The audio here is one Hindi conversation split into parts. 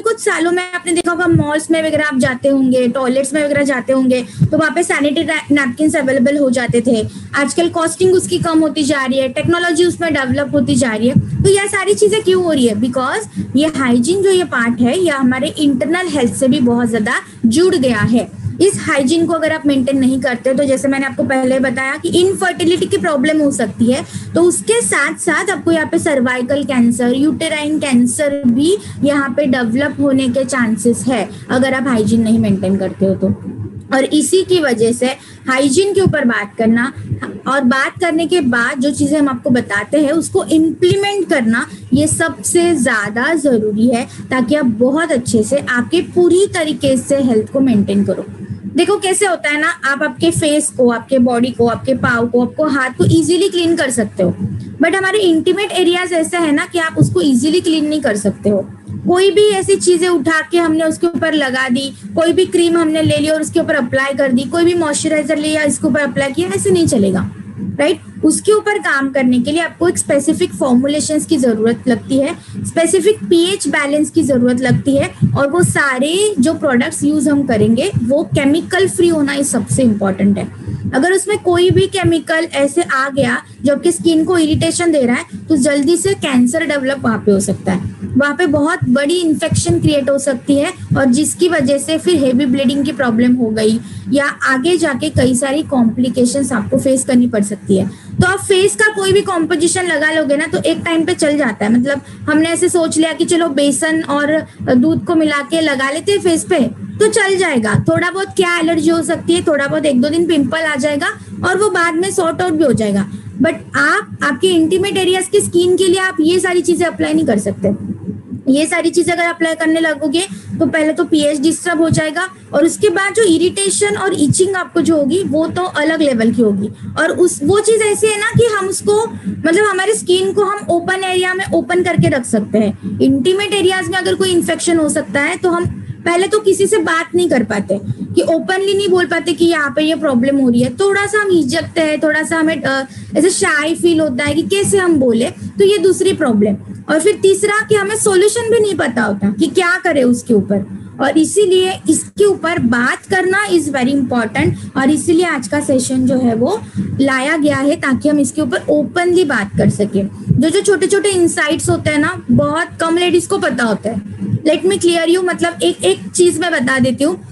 अभी कुछ सालों में आपने देखा होगा मॉल्स में वगैरह आप जाते होंगे, टॉयलेट्स में वगैरह जाते होंगे, तो वहाँ पे सैनिटरी नैपकिन अवेलेबल हो जाते थे। आजकल कॉस्टिंग उसकी कम होती जा रही है, टेक्नोलॉजी उसमें डेवलप होती जा रही है। तो यह सारी चीजें क्यों हो रही है? बिकॉज ये हाइजीन जो ये पार्ट है, यह हमारे इंटरनल हेल्थ से भी बहुत ज्यादा जुड़ गया है। इस हाइजीन को अगर आप मेंटेन नहीं करते, तो जैसे मैंने आपको पहले बताया कि इनफर्टिलिटी की प्रॉब्लम हो सकती है, तो उसके साथ साथ आपको यहाँ पे सर्वाइकल कैंसर, यूटेराइन कैंसर भी यहाँ पे डेवलप होने के चांसेस है अगर आप हाइजीन नहीं मेंटेन करते हो तो। और इसी की वजह से हाइजीन के ऊपर बात करना, और बात करने के बाद जो चीजें हम आपको बताते हैं उसको इम्प्लीमेंट करना, ये सबसे ज्यादा जरूरी है, ताकि आप बहुत अच्छे से आपके पूरी तरीके से हेल्थ को मेंटेन करो। देखो कैसे होता है ना, आप आपके फेस को, आपके बॉडी को, आपके पाँव को, आपको हाथ को इजीली क्लीन कर सकते हो, बट हमारे इंटीमेट एरियाज ऐसे है ना कि आप उसको इजीली क्लीन नहीं कर सकते हो। कोई भी ऐसी चीजें उठा के हमने उसके ऊपर लगा दी, कोई भी क्रीम हमने ले ली और उसके ऊपर अप्लाई कर दी, कोई भी मॉइस्चराइजर लिया इसके ऊपर अप्लाई किया, ऐसे नहीं चलेगा, राइट? उसके ऊपर काम करने के लिए आपको एक स्पेसिफिक फॉर्मुलेशंस की जरूरत लगती है, स्पेसिफिक पीएच बैलेंस की जरूरत लगती है, और वो सारे जो प्रोडक्ट्स यूज हम करेंगे वो केमिकल फ्री होना ही सबसे इंपॉर्टेंट है। अगर उसमें कोई भी केमिकल ऐसे आ गया जो आपकी स्किन को इरिटेशन दे रहा है, तो जल्दी से कैंसर डेवलप वहां पे हो सकता है, वहां पे बहुत बड़ी इन्फेक्शन क्रिएट हो सकती है, और जिसकी वजह से फिर हेवी ब्लीडिंग की प्रॉब्लम हो गई, या आगे जाके कई सारी कॉम्प्लिकेशंस आपको फेस करनी पड़ सकती है। तो आप फेस का कोई भी कॉम्पोजिशन लगा लोगे ना, तो एक टाइम पे चल जाता है। मतलब हमने ऐसे सोच लिया कि चलो बेसन और दूध को मिला के लगा लेते हैं फेस पे, तो चल जाएगा। थोड़ा बहुत क्या एलर्जी हो सकती है, थोड़ा बहुत 1-2 दिन पिंपल आ जाएगा और वो बाद में सॉर्ट आउट भी हो जाएगा, बट आप आपके इंटीमेट एरियाज की स्किन के लिए आप ये सारी चीजें अप्लाई नहीं कर सकते। ये सारी चीजें अगर अप्लाई करने लगोगे तो पहले तो पीएच डिस्टर्ब हो जाएगा, और उसके बाद जो इरिटेशन और इचिंग आपको जो होगी वो तो अलग लेवल की होगी। और वो चीज ऐसी है ना कि हम उसको, मतलब हमारी स्किन को हम ओपन एरिया में ओपन करके रख सकते हैं। इंटीमेट एरियाज में अगर कोई इन्फेक्शन हो सकता है तो हम पहले तो किसी से बात नहीं कर पाते, कि ओपनली नहीं बोल पाते कि यहाँ पे ये प्रॉब्लम हो रही है, थोड़ा सा हम हिचकते हैं, थोड़ा सा हमें ऐसे शाय फील होता है कि कैसे हम बोले, तो ये दूसरी प्रॉब्लम। और फिर तीसरा कि हमें सॉल्यूशन भी नहीं पता होता कि क्या करें उसके ऊपर, और इसीलिए इसके ऊपर बात करना इज वेरी इंपॉर्टेंट। और इसीलिए आज का सेशन जो है वो लाया गया है, ताकि हम इसके ऊपर ओपनली बात कर सके। जो छोटे छोटे इंसाइट्स होते हैं ना, बहुत कम लेडीज को पता होता है। लेट मी क्लियर यू, मतलब एक चीज मैं बता देती हूँ,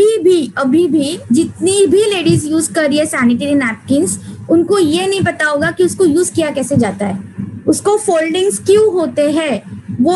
अभी भी जितनी भी लेडीज यूज कर रही है सैनिटरी नैपकिन्स, उनको ये नहीं पता होगा कि उसको यूज किया कैसे जाता है, उसको फोल्डिंग्स क्यों होते हैं, वो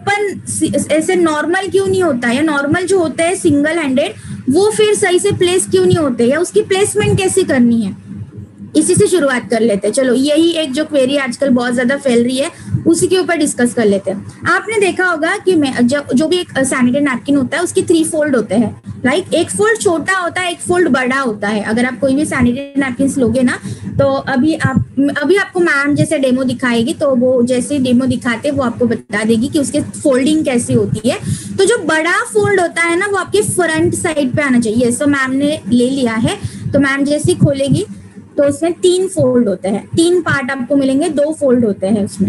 ओपन ऐसे नॉर्मल क्यों नहीं होता, या नॉर्मल जो होते हैं सिंगल हैंडेड वो फिर सही से प्लेस क्यों नहीं होते, या उसकी प्लेसमेंट कैसे करनी है। इसी से शुरुआत कर लेते हैं। चलो, यही एक जो क्वेरी आजकल बहुत ज्यादा फैल रही है, उसी के ऊपर डिस्कस कर लेते हैं। आपने देखा होगा कि जो भी एक सैनिटरी नैपकिन होता है उसकी 3 फोल्ड होते हैं, राइट? एक फोल्ड छोटा होता है, एक फोल्ड बड़ा होता है। अगर आप कोई भी सैनिटरी नैपकिन लोगे ना, तो अभी आपको मैम जैसे डेमो दिखाएगी, तो वो जैसे डेमो दिखाते वो आपको बता देगी कि उसके फोल्डिंग कैसी होती है। तो जो बड़ा फोल्ड होता है ना, वो आपके फ्रंट साइड पे आना चाहिए। सो मैम ने ले लिया है, तो मैम जैसे ही खोलेगी तो उसमें 3 फोल्ड होते हैं, 3 पार्ट आपको मिलेंगे, 2 फोल्ड होते हैं उसमें।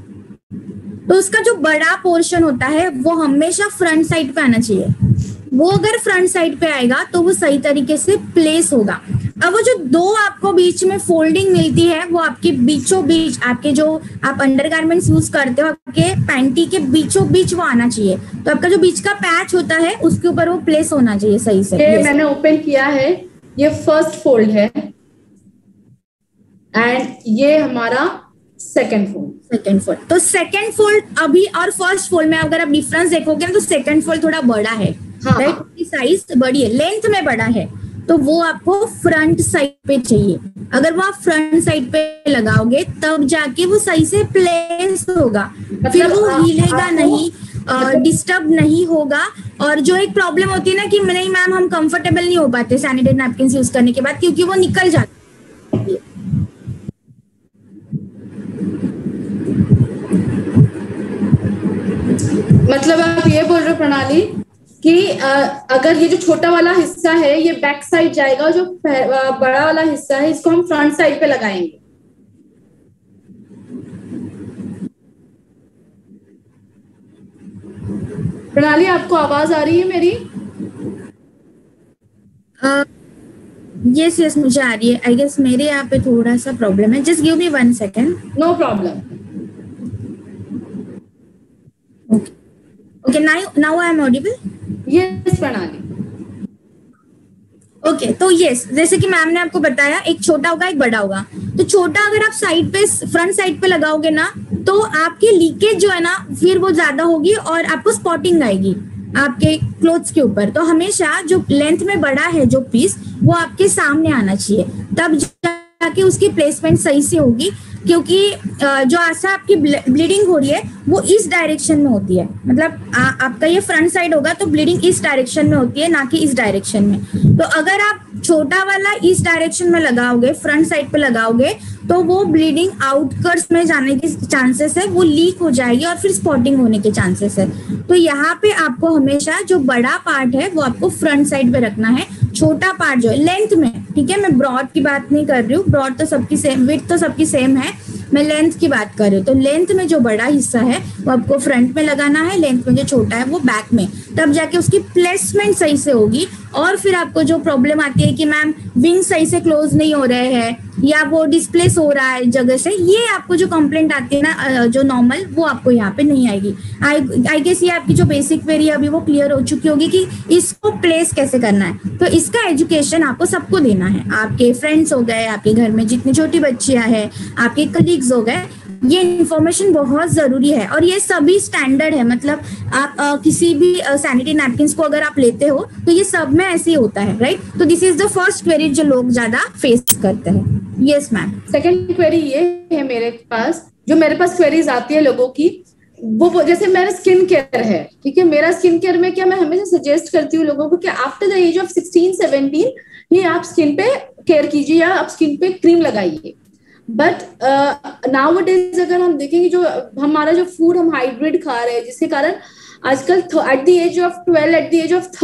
तो उसका जो बड़ा पोर्शन होता है वो हमेशा फ्रंट साइड पे आना चाहिए। वो अगर फ्रंट साइड पे आएगा तो वो सही तरीके से प्लेस होगा। अब वो जो 2 आपको बीच में फोल्डिंग मिलती है, वो आपके बीचों बीच, आपके जो आप अंडरगारमेंट्स यूज करते हो, आपके पैंटी के बीचों बीच वो आना चाहिए। तो आपका जो बीच का पैच होता है उसके ऊपर वो प्लेस होना चाहिए सही से। ये मैंने ओपन किया है, ये फर्स्ट फोल्ड है, एंड ये हमारा सेकंड फोल्ड। तो सेकंड फोल्ड अभी और फर्स्ट फोल्ड में अगर आप डिफरेंस देखोगे ना, तो सेकंड फोल्ड थोड़ा बड़ा है, राइट? उसकी साइज बड़ी है, लेंथ में बड़ा है, तो वो आपको फ्रंट साइड पे चाहिए। अगर वो आप फ्रंट साइड पे लगाओगे तब जाके वो सही से प्लेस होगा, फिर वो हिलेगा नहीं, डिस्टर्ब नहीं होगा। और जो एक प्रॉब्लम होती है ना कि नहीं मैम हम कंफर्टेबल नहीं हो पाते सैनिटरी नैपकिन यूज करने के बाद, क्योंकि वो निकल जाती है। मतलब आप ये बोल रहे हो प्रणाली कि अगर ये जो छोटा वाला हिस्सा है ये बैक साइड जाएगा, जो बड़ा वाला हिस्सा है इसको हम फ्रंट साइड पे लगाएंगे। प्रणाली, आपको आवाज आ रही है मेरी? यस यस, मुझे आ रही है। आई गेस मेरे यहाँ पे थोड़ा सा प्रॉब्लम है। Just give me 1 second. No problem. Okay, now I am audible? Yes Pranali. Okay, तो यस, जैसे कि मैम ने आपको बताया, एक छोटा होगा एक बड़ा होगा। तो छोटा अगर आप साइड पे, फ्रंट साइड पे लगाओगे ना, तो आपकी लीकेज जो है ना फिर वो ज्यादा होगी और आपको स्पॉटिंग आएगी आपके क्लोथ्स के ऊपर। तो हमेशा जो लेंथ में बड़ा है जो पीस, वो आपके सामने आना चाहिए, तब जाके उसकी प्लेसमेंट सही से होगी। क्योंकि जो आशा आपकी ब्लीडिंग हो रही है वो इस डायरेक्शन में होती है, मतलब आपका ये फ्रंट साइड होगा तो ब्लीडिंग इस डायरेक्शन में होती है, ना कि इस डायरेक्शन में। तो अगर आप छोटा वाला इस डायरेक्शन में लगाओगे, फ्रंट साइड पे लगाओगे, तो वो ब्लीडिंग आउटकर्ट्स में जाने के चांसेस है, वो लीक हो जाएगी और फिर स्पॉटिंग होने के चांसेस है। तो यहाँ पे आपको हमेशा जो बड़ा पार्ट है वो आपको फ्रंट साइड पे रखना है, छोटा पार्ट जो है लेंथ में, ठीक है, मैं ब्रॉड की बात नहीं कर रही हूँ, ब्रॉड तो सबकी सेम, विड्थ तो सबकी सेम है, मैं लेंथ की बात कर रही हूँ। तो लेंथ में जो बड़ा हिस्सा है वो आपको फ्रंट में लगाना है, लेंथ में जो छोटा है वो बैक में, तब जाके उसकी प्लेसमेंट सही से होगी। और फिर आपको जो प्रॉब्लम आती है कि मैम विंग सही से क्लोज नहीं हो रहे हैं या वो डिस्प्लेस हो रहा है जगह से, ये आपको जो कंप्लेंट आती है ना जो नॉर्मल, वो आपको यहाँ पे नहीं आएगी। आई गेस ये आपकी जो बेसिक क्वेरी अभी वो क्लियर हो चुकी होगी कि इसको प्लेस कैसे करना है। तो इसका एजुकेशन आपको सबको देना है, आपके फ्रेंड्स हो गए, आपके घर में जितनी छोटी बच्चियां हैं, आपके कलीग्स हो गए, ये इन्फॉर्मेशन बहुत जरूरी है। और ये सभी स्टैंडर्ड है, मतलब आप किसी भी सैनिटरी नैपकिन्स को अगर आप लेते हो तो ये सब में ऐसे ही होता है, राइट? तो this is the first query जो लोग ज्यादा फेस करते हैं। Yes ma'am. सेकंड क्वेरी ये है मेरे पास, जो मेरे पास क्वेरीज आती है लोगों की, वो जैसे मेरा स्किन केयर है, ठीक है, मेरा स्किन केयर में क्या मैं हमेशा सजेस्ट करती हूँ लोगों को कि आफ्टर द एज ऑफ 16-17 ही आप स्किन पे केयर कीजिए या आप स्किन पे क्रीम लगाइए। बट नाउ डेज अगर हम देखेंगे, जो हमारा जो फूड हम हाइब्रिड खा रहे हैं, जिसके कारण आजकल at the age of 12, at the age of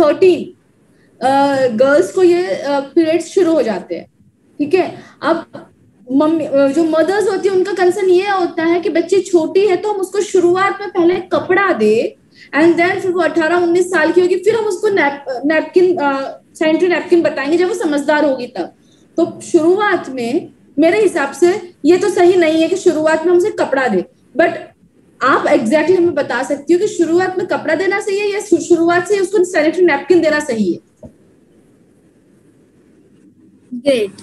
13 girls को ये पीरियड्स शुरू हो जाते हैं, ठीक है। अब मम्मी जो मदर्स होती है उनका कंसर्न ये होता है कि बच्ची छोटी है तो हम उसको शुरुआत में पहले कपड़ा दे, एंड देन फिर वो 18-19 साल की होगी फिर हम उसको नैपकिन, सैनिटरी नैपकिन बताएंगे जब वो समझदार होगी तब। तो शुरुआत में मेरे हिसाब से ये तो सही नहीं है कि शुरुआत में हम उसे कपड़ा दे, बट आप एग्जैक्टली हमें बता सकती हो कि शुरुआत में कपड़ा देना सही है या शुरुआत से उसको सैनिटरी नैपकिन देना सही है? ग्रेट।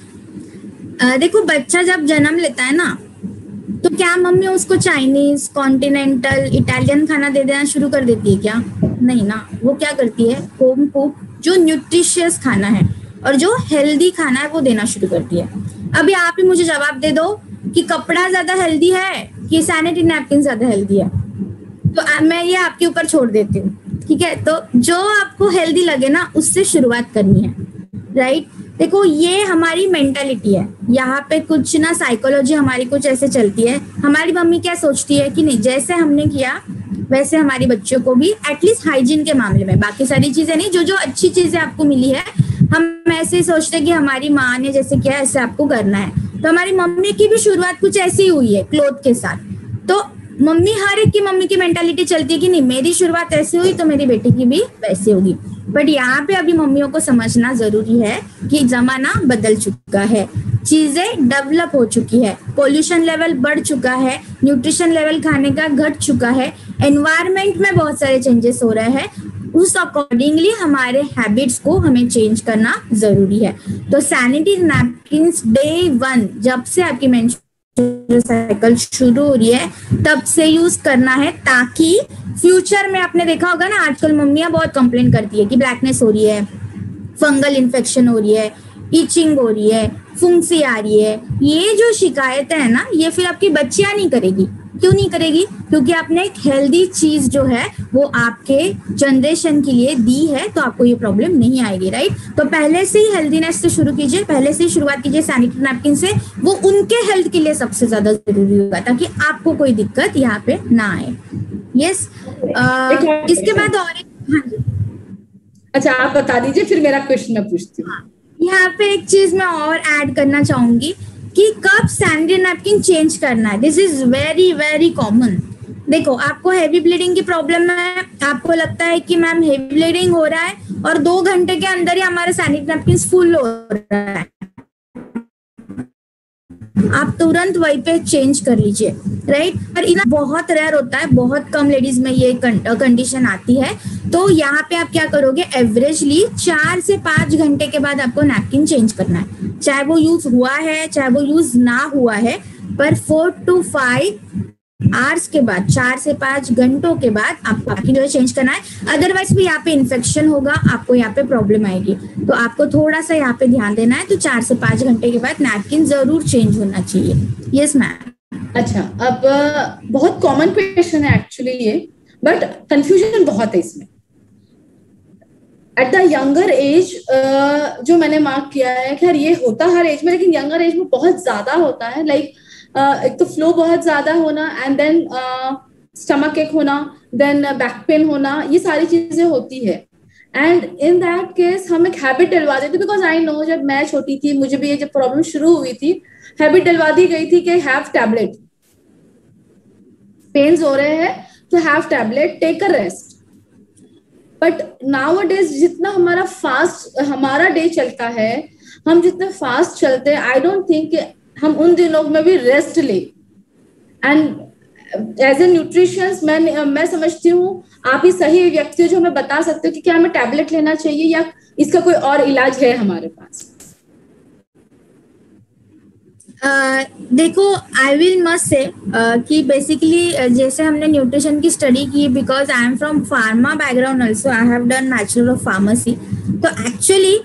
देखो, बच्चा जब जन्म लेता है ना, तो क्या मम्मी उसको चाइनीज, कॉन्टिनेंटल, इटालियन खाना दे देना शुरू कर देती है क्या? नहीं ना, वो क्या करती है, होम कुक जो न्यूट्रिशियस खाना है और जो हेल्दी खाना है वो देना शुरू करती है। अभी आप ही मुझे जवाब दे दो कि कपड़ा ज्यादा हेल्दी है कि सैनिटरी नैपकिन ज्यादा हेल्दी है। तो मैं ये आपके ऊपर छोड़ देती हूँ, ठीक है। तो जो आपको हेल्दी लगे ना उससे शुरुआत करनी है, राइट? देखो, ये हमारी मेंटालिटी है, यहाँ पे कुछ ना साइकोलॉजी हमारी कुछ ऐसे चलती है। हमारी मम्मी क्या सोचती है कि नहीं, जैसे हमने किया वैसे हमारी बच्चों को भी, एटलीस्ट हाइजीन के मामले में, बाकी सारी चीजें नहीं, जो जो अच्छी चीजें आपको मिली है हम ऐसे सोचते हैं कि हमारी माँ ने जैसे किया ऐसे आपको करना है। तो हमारी मम्मी की भी शुरुआत कुछ ऐसी ही हुई है क्लोथ के साथ। तो मम्मी, हर एक की मम्मी की मेंटालिटी चलती है कि नहीं, मेरी शुरुआत ऐसी हुई तो मेरी बेटी की भी वैसी होगी। बट यहाँ पे अभी मम्मियों को समझना जरूरी है कि जमाना बदल चुका है, चीजें डेवलप हो चुकी है, पोल्यूशन लेवल बढ़ चुका है, न्यूट्रिशन लेवल खाने का घट चुका है, एनवायरमेंट में बहुत सारे चेंजेस हो रहे हैं, उस अकॉर्डिंगली हमारे हैबिट्स को हमें चेंज करना जरूरी है। तो सैनिटरी नैपकिन्स डे 1 जब से आपकी मेंस्ट्रुअल साइकिल शुरू हो रही है तब से यूज करना है, ताकि फ्यूचर में आपने देखा होगा ना, आजकल मम्मियां बहुत कंप्लेन करती है कि ब्लैकनेस हो रही है, फंगल इन्फेक्शन हो रही है, इचिंग हो रही है, फुंसी आ रही है। ये जो शिकायतें है ना, ये फिर आपकी बच्चियां नहीं करेगी। क्यों नहीं करेगी? क्योंकि आपने एक हेल्दी चीज जो है वो आपके जनरेशन के लिए दी है, तो आपको ये प्रॉब्लम नहीं आएगी, राइट? तो पहले से ही हेल्दीनेस से शुरू कीजिए, पहले से ही शुरुआत कीजिए सैनिटरी नैपकिन से, वो उनके हेल्थ के लिए सबसे ज्यादा जरूरी होगा, ताकि आपको कोई दिक्कत यहाँ पे ना आए। यस। इसके बाद और हाँ जी, अच्छा आप बता दीजिए, फिर मेरा क्वेश्चन मैं पूछती हूँ। यहाँ पे एक चीज मैं और ऐड करना चाहूंगी कि कब सैनिटरी नैपकिन चेंज करना है। This is very very common. देखो, आपको हेवी ब्लीडिंग की प्रॉब्लम है, आपको लगता है कि मैम हेवी ब्लीडिंग हो रहा है और 2 घंटे के अंदर ही हमारा सैनिटरी नैपकिन फुल हो रहा है, आप तुरंत वहीं पे चेंज कर लीजिए, राइट। पर इतना बहुत रेयर होता है, बहुत कम लेडीज में ये कंडीशन आती है। तो यहाँ पे आप क्या करोगे, एवरेजली 4 से 5 घंटे के बाद आपको नैपकिन चेंज करना है, चाहे वो यूज हुआ है चाहे वो यूज ना हुआ है, पर 4 to 5 आवर्स के बाद, 4 से 5 घंटों के बाद आपको नैपकिन जो है चेंज करना है। अदरवाइज भी यहाँ पे इन्फेक्शन होगा, आपको यहाँ पे प्रॉब्लम आएगी, तो आपको थोड़ा सा यहाँ पे ध्यान देना है। तो 4 से 5 घंटे के बाद नैपकिन जरूर चेंज होना चाहिए। Yes ma'am. अच्छा, अब बहुत कॉमन क्वेश्चन है एक्चुअली ये, बट कंफ्यूजन बहुत है इसमें। एट द यंगर एज जो मैंने मार्क किया है, खैर ये होता हर एज में, लेकिन यंगर एज में बहुत ज्यादा होता है। लाइक एक तो फ्लो बहुत ज्यादा होना, एंड देन स्टमक एक होना, देन बैक पेन होना, ये सारी चीजें होती है। एंड इन दैट केस हम एक हैबिट डलवा देते, बिकॉज आई नो जब मैं छोटी थी, मुझे भी ये जब प्रॉब्लम शुरू हुई थी, हैबिट डलवा दी गई थी कि हैव टैबलेट, पेन्स हो रहे हैं तो have tablet, take a rest. But nowadays जितना हमारा डे चलता है, हम जितने फास्ट चलते हैं, आई डोंट थिंक हम उन दिनों में भी रेस्ट ले। एंड एज ए न्यूट्रिशंस मैं समझती हूँ आप ही सही व्यक्ति हो जो हमें बता सकते हो कि क्या हमें टैबलेट लेना चाहिए या इसका कोई और इलाज है हमारे पास। देखो, आई विल मस्ट से कि बेसिकली जैसे हमने न्यूट्रिशन की स्टडी की, because I am from pharma background also, I have done bachelor of pharmacy. तो एक्चुअली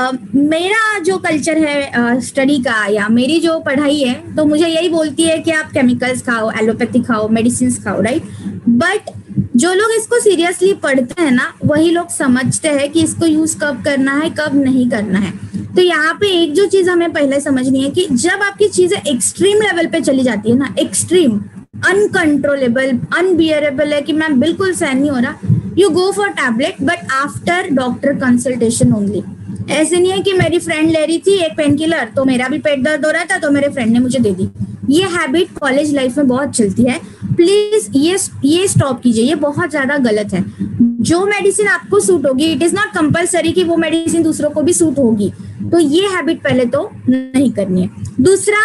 मेरा जो कल्चर है स्टडी का या मेरी जो पढ़ाई है, तो मुझे यही बोलती है कि आप केमिकल्स खाओ, एलोपैथी खाओ, मेडिसिन खाओ, राइट। बट जो लोग इसको सीरियसली पढ़ते हैं ना, वही लोग समझते हैं कि इसको यूज कब करना है, कब नहीं करना है। तो यहाँ पे एक जो चीज हमें पहले समझनी है कि जब आपकी चीजें एक्सट्रीम लेवल पे चली जाती है ना, एक्सट्रीम, अनकंट्रोलेबल, अनबियरेबल है कि मैम बिल्कुल सहन नहीं हो रहा, you go for tablet, but after doctor consultation only. ऐसे नहीं है कि मेरी फ्रेंड ले रही थी एक पेन किलर, तो मेरा भी पेट दर्द हो रहा था तो मेरे फ्रेंड ने मुझे दे दी। ये हैबिट कॉलेज लाइफ में बहुत चलती है, प्लीज ये स्टॉप कीजिए, ये बहुत ज्यादा गलत है। जो मेडिसिन आपको सूट होगी, इट इज नॉट कंपलसरी कि वो मेडिसिन दूसरों को भी सूट होगी, तो ये हैबिट पहले तो नहीं करनी है। दूसरा,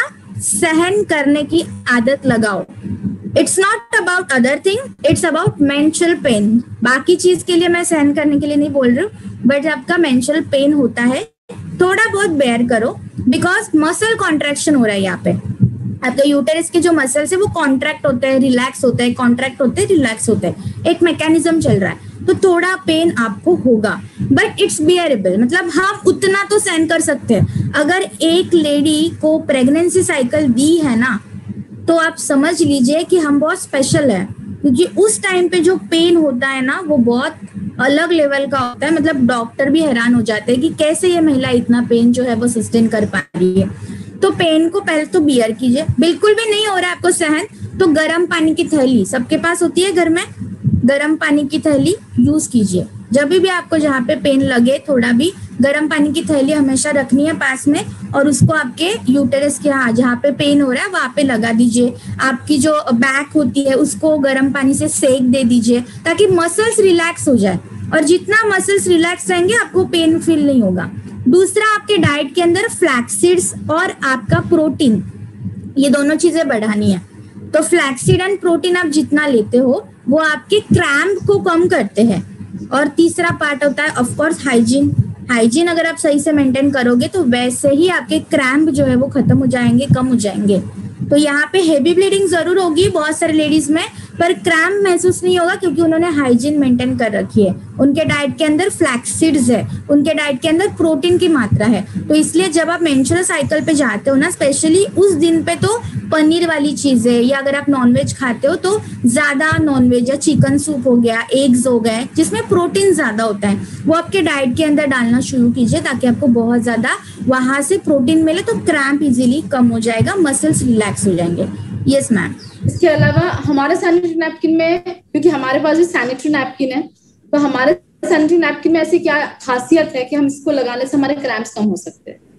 सहन करने की आदत लगाओ। It's not about other thing, it's about menstrual pain. बाकी चीज के लिए मैं सहन करने के लिए नहीं बोल रही हूँ, बट जब आपका मेंस्ट्रुअल पेन होता है, थोड़ा बहुत बेयर करो, बिकॉज मसल कॉन्ट्रैक्शन हो रहा है यहाँ पे। आपका यूटेरस के जो मसल्स है वो कॉन्ट्रैक्ट होते हैं, रिलैक्स होते हैं, कॉन्ट्रैक्ट होते हैं, रिलैक्स होते हैं, एक मैकेनिज्म चल रहा है, तो थोड़ा पेन आपको होगा, बट इट्स बियरेबल। मतलब हम उतना तो सहन कर सकते हैं। अगर एक लेडी को प्रेगनेंसी साइकिल दी है ना, तो आप समझ लीजिए कि हम बहुत स्पेशल है, क्योंकि उस टाइम पे जो पेन होता है ना, वो बहुत अलग लेवल का होता है। मतलब डॉक्टर भी हैरान हो जाते हैं कि कैसे ये महिला इतना पेन जो है वो सस्टेन कर पा रही है। तो पेन को पहले तो बियर कीजिए। बिल्कुल भी नहीं हो रहा है आपको सहन, तो गर्म पानी की थैली सबके पास होती है घर में, गर्म पानी की थैली यूज कीजिए। जब भी आपको जहाँ पे पेन लगे, थोड़ा भी गर्म पानी की थैली हमेशा रखनी है पास में, और उसको आपके यूटेरस के जहाँ पे पेन हो रहा है वहां पे लगा दीजिए। आपकी जो बैक होती है उसको गर्म पानी से सेक दे दीजिए, ताकि मसल्स रिलैक्स हो जाए, और जितना मसल्स रिलैक्स रहेंगे आपको पेन फील नहीं होगा। दूसरा, आपके डाइट के अंदर फ्लैक्सीड्स और आपका प्रोटीन, ये दोनों चीजें बढ़ानी है। तो फ्लैक्सीड एंड प्रोटीन आप जितना लेते हो वो आपके क्रैम्प को कम करते हैं। और तीसरा पार्ट होता है ऑफ कोर्स हाइजीन। हाइजीन अगर आप सही से मेंटेन करोगे तो वैसे ही आपके क्रैम्प जो है वो खत्म हो जाएंगे, कम हो जाएंगे। तो यहाँ पे हेवी ब्लीडिंग जरूर होगी बहुत सारे लेडीज में, पर क्रैम्प महसूस नहीं होगा, क्योंकि उन्होंने हाइजीन मेंटेन कर रखी है। उनके डाइट के अंदर फ्लैक्सीड्स है, उनके डाइट के अंदर प्रोटीन की मात्रा है। तो इसलिए जब आप मेंस्ट्रुअल साइकिल पे जाते हो ना, स्पेशली उस दिन पे, तो पनीर वाली चीजें, या अगर आप नॉनवेज खाते हो तो ज्यादा नॉनवेज या चिकन सूप हो गया, एग्स हो गए, जिसमें प्रोटीन ज्यादा होता है, वो आपके डाइट के अंदर डालना शुरू कीजिए, ताकि आपको बहुत ज्यादा वहां से प्रोटीन मिले, तो क्रैम्प इजीली कम हो जाएगा, मसल्स रिलैक्स हो जाएंगे। Yes ma'am. इसके अलावा हमारे सैनिटरी नैपकिन में, क्योंकि हमारे पास भी सैनिटरी नैपकिन है, तो हमारे सैनिटरी नैपकिन में ऐसी क्या खासियत है कि हम इसको लगाने से हमारे क्रैम्प्स कम हो सकते हैं?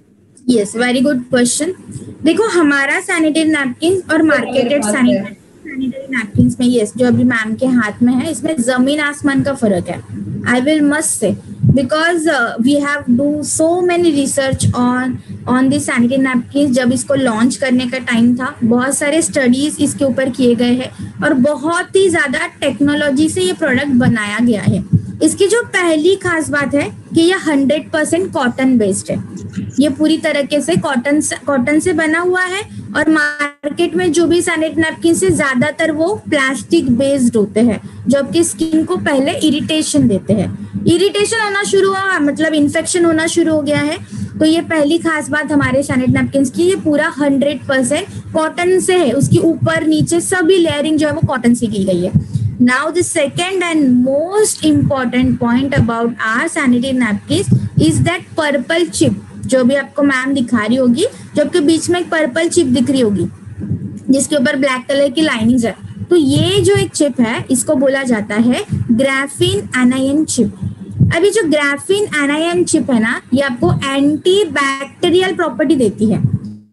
Yes, very good question. देखो, हमारा सैनिटरी नैपकिन और मार्केटेड सैनिटरी सैनिटरी नैपकिन में, यस, जो अभी मैम के हाथ में है, इसमें जमीन आसमान का फर्क है। I will must say, because we have do so many research on the sanitary napkin. जब इसको लॉन्च करने का टाइम था, बहुत सारे स्टडीज इसके ऊपर किए गए हैं और बहुत ही ज्यादा टेक्नोलॉजी से ये प्रोडक्ट बनाया गया है। इसकी जो पहली खास बात है कि ये 100% कॉटन बेस्ड है। ये पूरी तरीके से कॉटन से बना हुआ है और मार्केट में जो भी सैनिटरी नैपकिन से ज्यादातर वो प्लास्टिक बेस्ड होते हैं, जो आपकी स्किन को पहले इरिटेशन देते हैं। इरिटेशन होना शुरू हुआ, मतलब इन्फेक्शन होना शुरू हो गया है। तो ये पहली खास बात हमारे सैनिटरी नैपकिन की, ये पूरा 100% कॉटन से है। उसकी ऊपर नीचे सभी लेयरिंग जो है वो कॉटन से की गई है। Now the second and most important point about our sanitary napkins is that purple chip, जो भी आपको मैम दिखा रही होगी, जो आपके बीच में एक पर्पल चिप दिख रही होगी जिसके ऊपर ब्लैक कलर की लाइनिंग है। तो ये जो एक चिप है, इसको बोला जाता है ग्राफीन एनायन चिप। अभी जो ग्राफीन एनायन चिप है ना, ये आपको एंटी बैक्टीरियल प्रॉपर्टी देती है।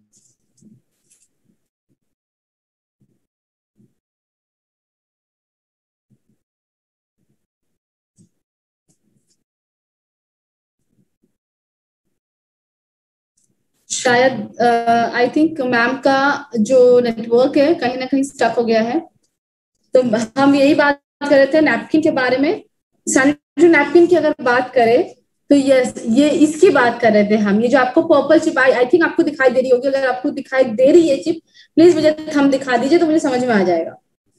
शायद आई थिंक मैम का जो नेटवर्क है कहीं ना कहीं स्टक हो गया है। तो हम यही बात कर रहे थे नैपकिन के बारे में। सैनिटरी नैपकिन की अगर बात करें तो ये इसकी बात कर रहे थे हम। ये जो आपको पर्पल चिप आई थिंक आपको दिखाई दे रही होगी। अगर आपको दिखाई दे रही है चिप, प्लीज मुझे थंब दिखा दीजिए तो मुझे समझ में आ जाएगा।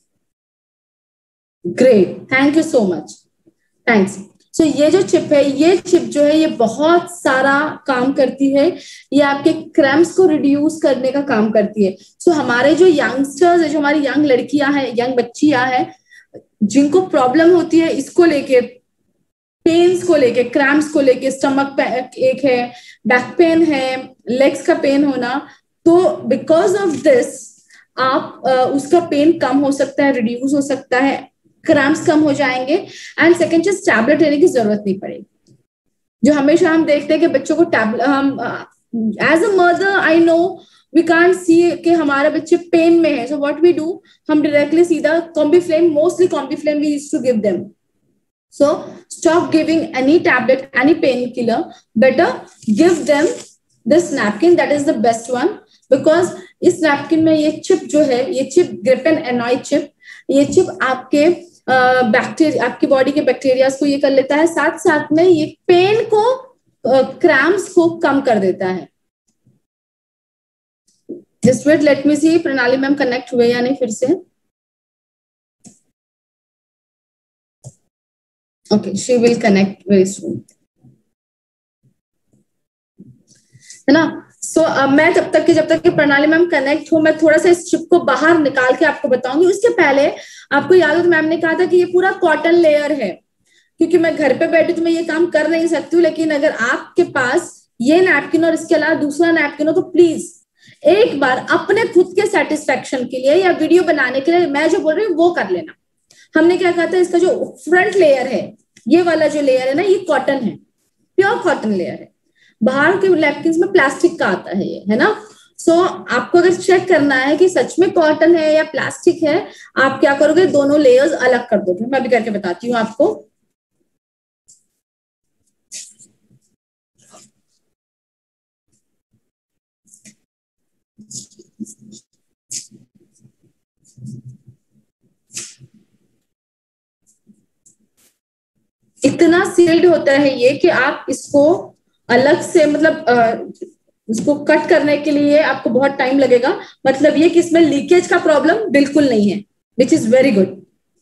Great, thank you so much, thanks. So ये जो चिप है, ये चिप जो है ये बहुत सारा काम करती है। ये आपके क्रैम्प्स को रिड्यूस करने का काम करती है। सो हमारे जो यंगस्टर्स है, जो हमारी यंग लड़कियां हैं, यंग बच्चियां हैं, जिनको प्रॉब्लम होती है इसको लेके, पेन्स को लेके, क्रैम्प्स को लेके, स्टमक एक है, बैक पेन है, लेग्स का पेन होना, तो बिकॉज ऑफ दिस आप उसका पेन कम हो सकता है, रिड्यूस हो सकता है, क्रैम्प्स कम हो जाएंगे। एंड सेकेंड चीज, टैबलेट लेने की जरूरत नहीं पड़ेगी। जो हमेशा हम देखते हैं कि बच्चों को हम as a mother I know we can't see कि हमारे बच्चे पेन में है, सो व्हाट वी डू, हम डायरेक्टली सीधा Combiflam, mostly Combiflam we used to give them. So stop giving any tablet, any pain killer, better give them this napkin, that is the best one. Because इस नैपकिन में ये चिप जो है, ये चिप ग्रिपेन एनॉय चिप, ये चिप आपके बैक्टीरिया, आपकी बॉडी के बैक्टीरिया को ये कर लेता है, साथ साथ में ये पेन को, क्रैम्प्स को कम कर देता है। Just wait, let me see Pranali ma'am connect हुए या नहीं फिर से। Okay, she will connect very soon, है ना। सो मैं जब तक कि प्रणाली मैम कनेक्ट हो, मैं थोड़ा सा इस चिप को बाहर निकाल के आपको बताऊंगी। उसके पहले आपको याद हो तो मैम ने कहा था कि ये पूरा कॉटन लेयर है, क्योंकि मैं घर पे बैठी तो मैं ये काम कर नहीं सकती हूँ। लेकिन अगर आपके पास ये नैपकिन और इसके अलावा दूसरा नैपकिन हो तो प्लीज एक बार अपने खुद के सेटिस्फेक्शन के लिए या वीडियो बनाने के लिए मैं जो बोल रही हूँ वो कर लेना। हमने क्या कहा था, इसका जो फ्रंट लेयर है, ये वाला जो लेयर है ना, ये कॉटन है, प्योर कॉटन लेयर है। बाहर के नैपकिन में प्लास्टिक का आता है ये, है ना। सो आपको अगर चेक करना है कि सच में कॉटन है या प्लास्टिक है, आप क्या करोगे, दोनों लेयर्स अलग कर दोगे। मैं भी करके बताती हूँ आपको। इतना सील्ड होता है ये कि आप इसको अलग से, मतलब इसको कट करने के लिए आपको बहुत टाइम लगेगा। मतलब ये कि इसमें लीकेज का प्रॉब्लम बिल्कुल नहीं है, which is very good.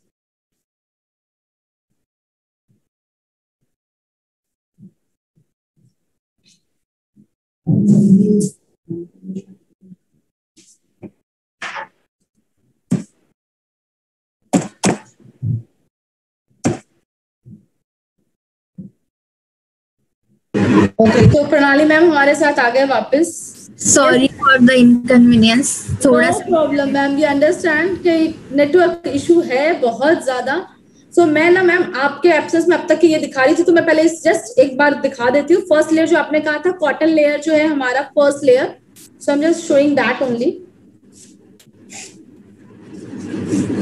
Okay, तो प्रणाली मैम हमारे साथ आ गए वापस। सॉरी फॉर द इनकन्वीनियंस, थोड़ा सा प्रॉब्लम मैम, ये अंडरस्टैंड कि नेटवर्क इशू है बहुत ज्यादा। सो मैं ना मैम आपके एब्सेंस में अब तक की ये दिखा रही थी, तो मैं पहले जस्ट एक बार दिखा देती हूँ। फर्स्ट लेयर जो आपने कहा था, कॉटन लेयर जो है हमारा first layer, so I am just showing that only.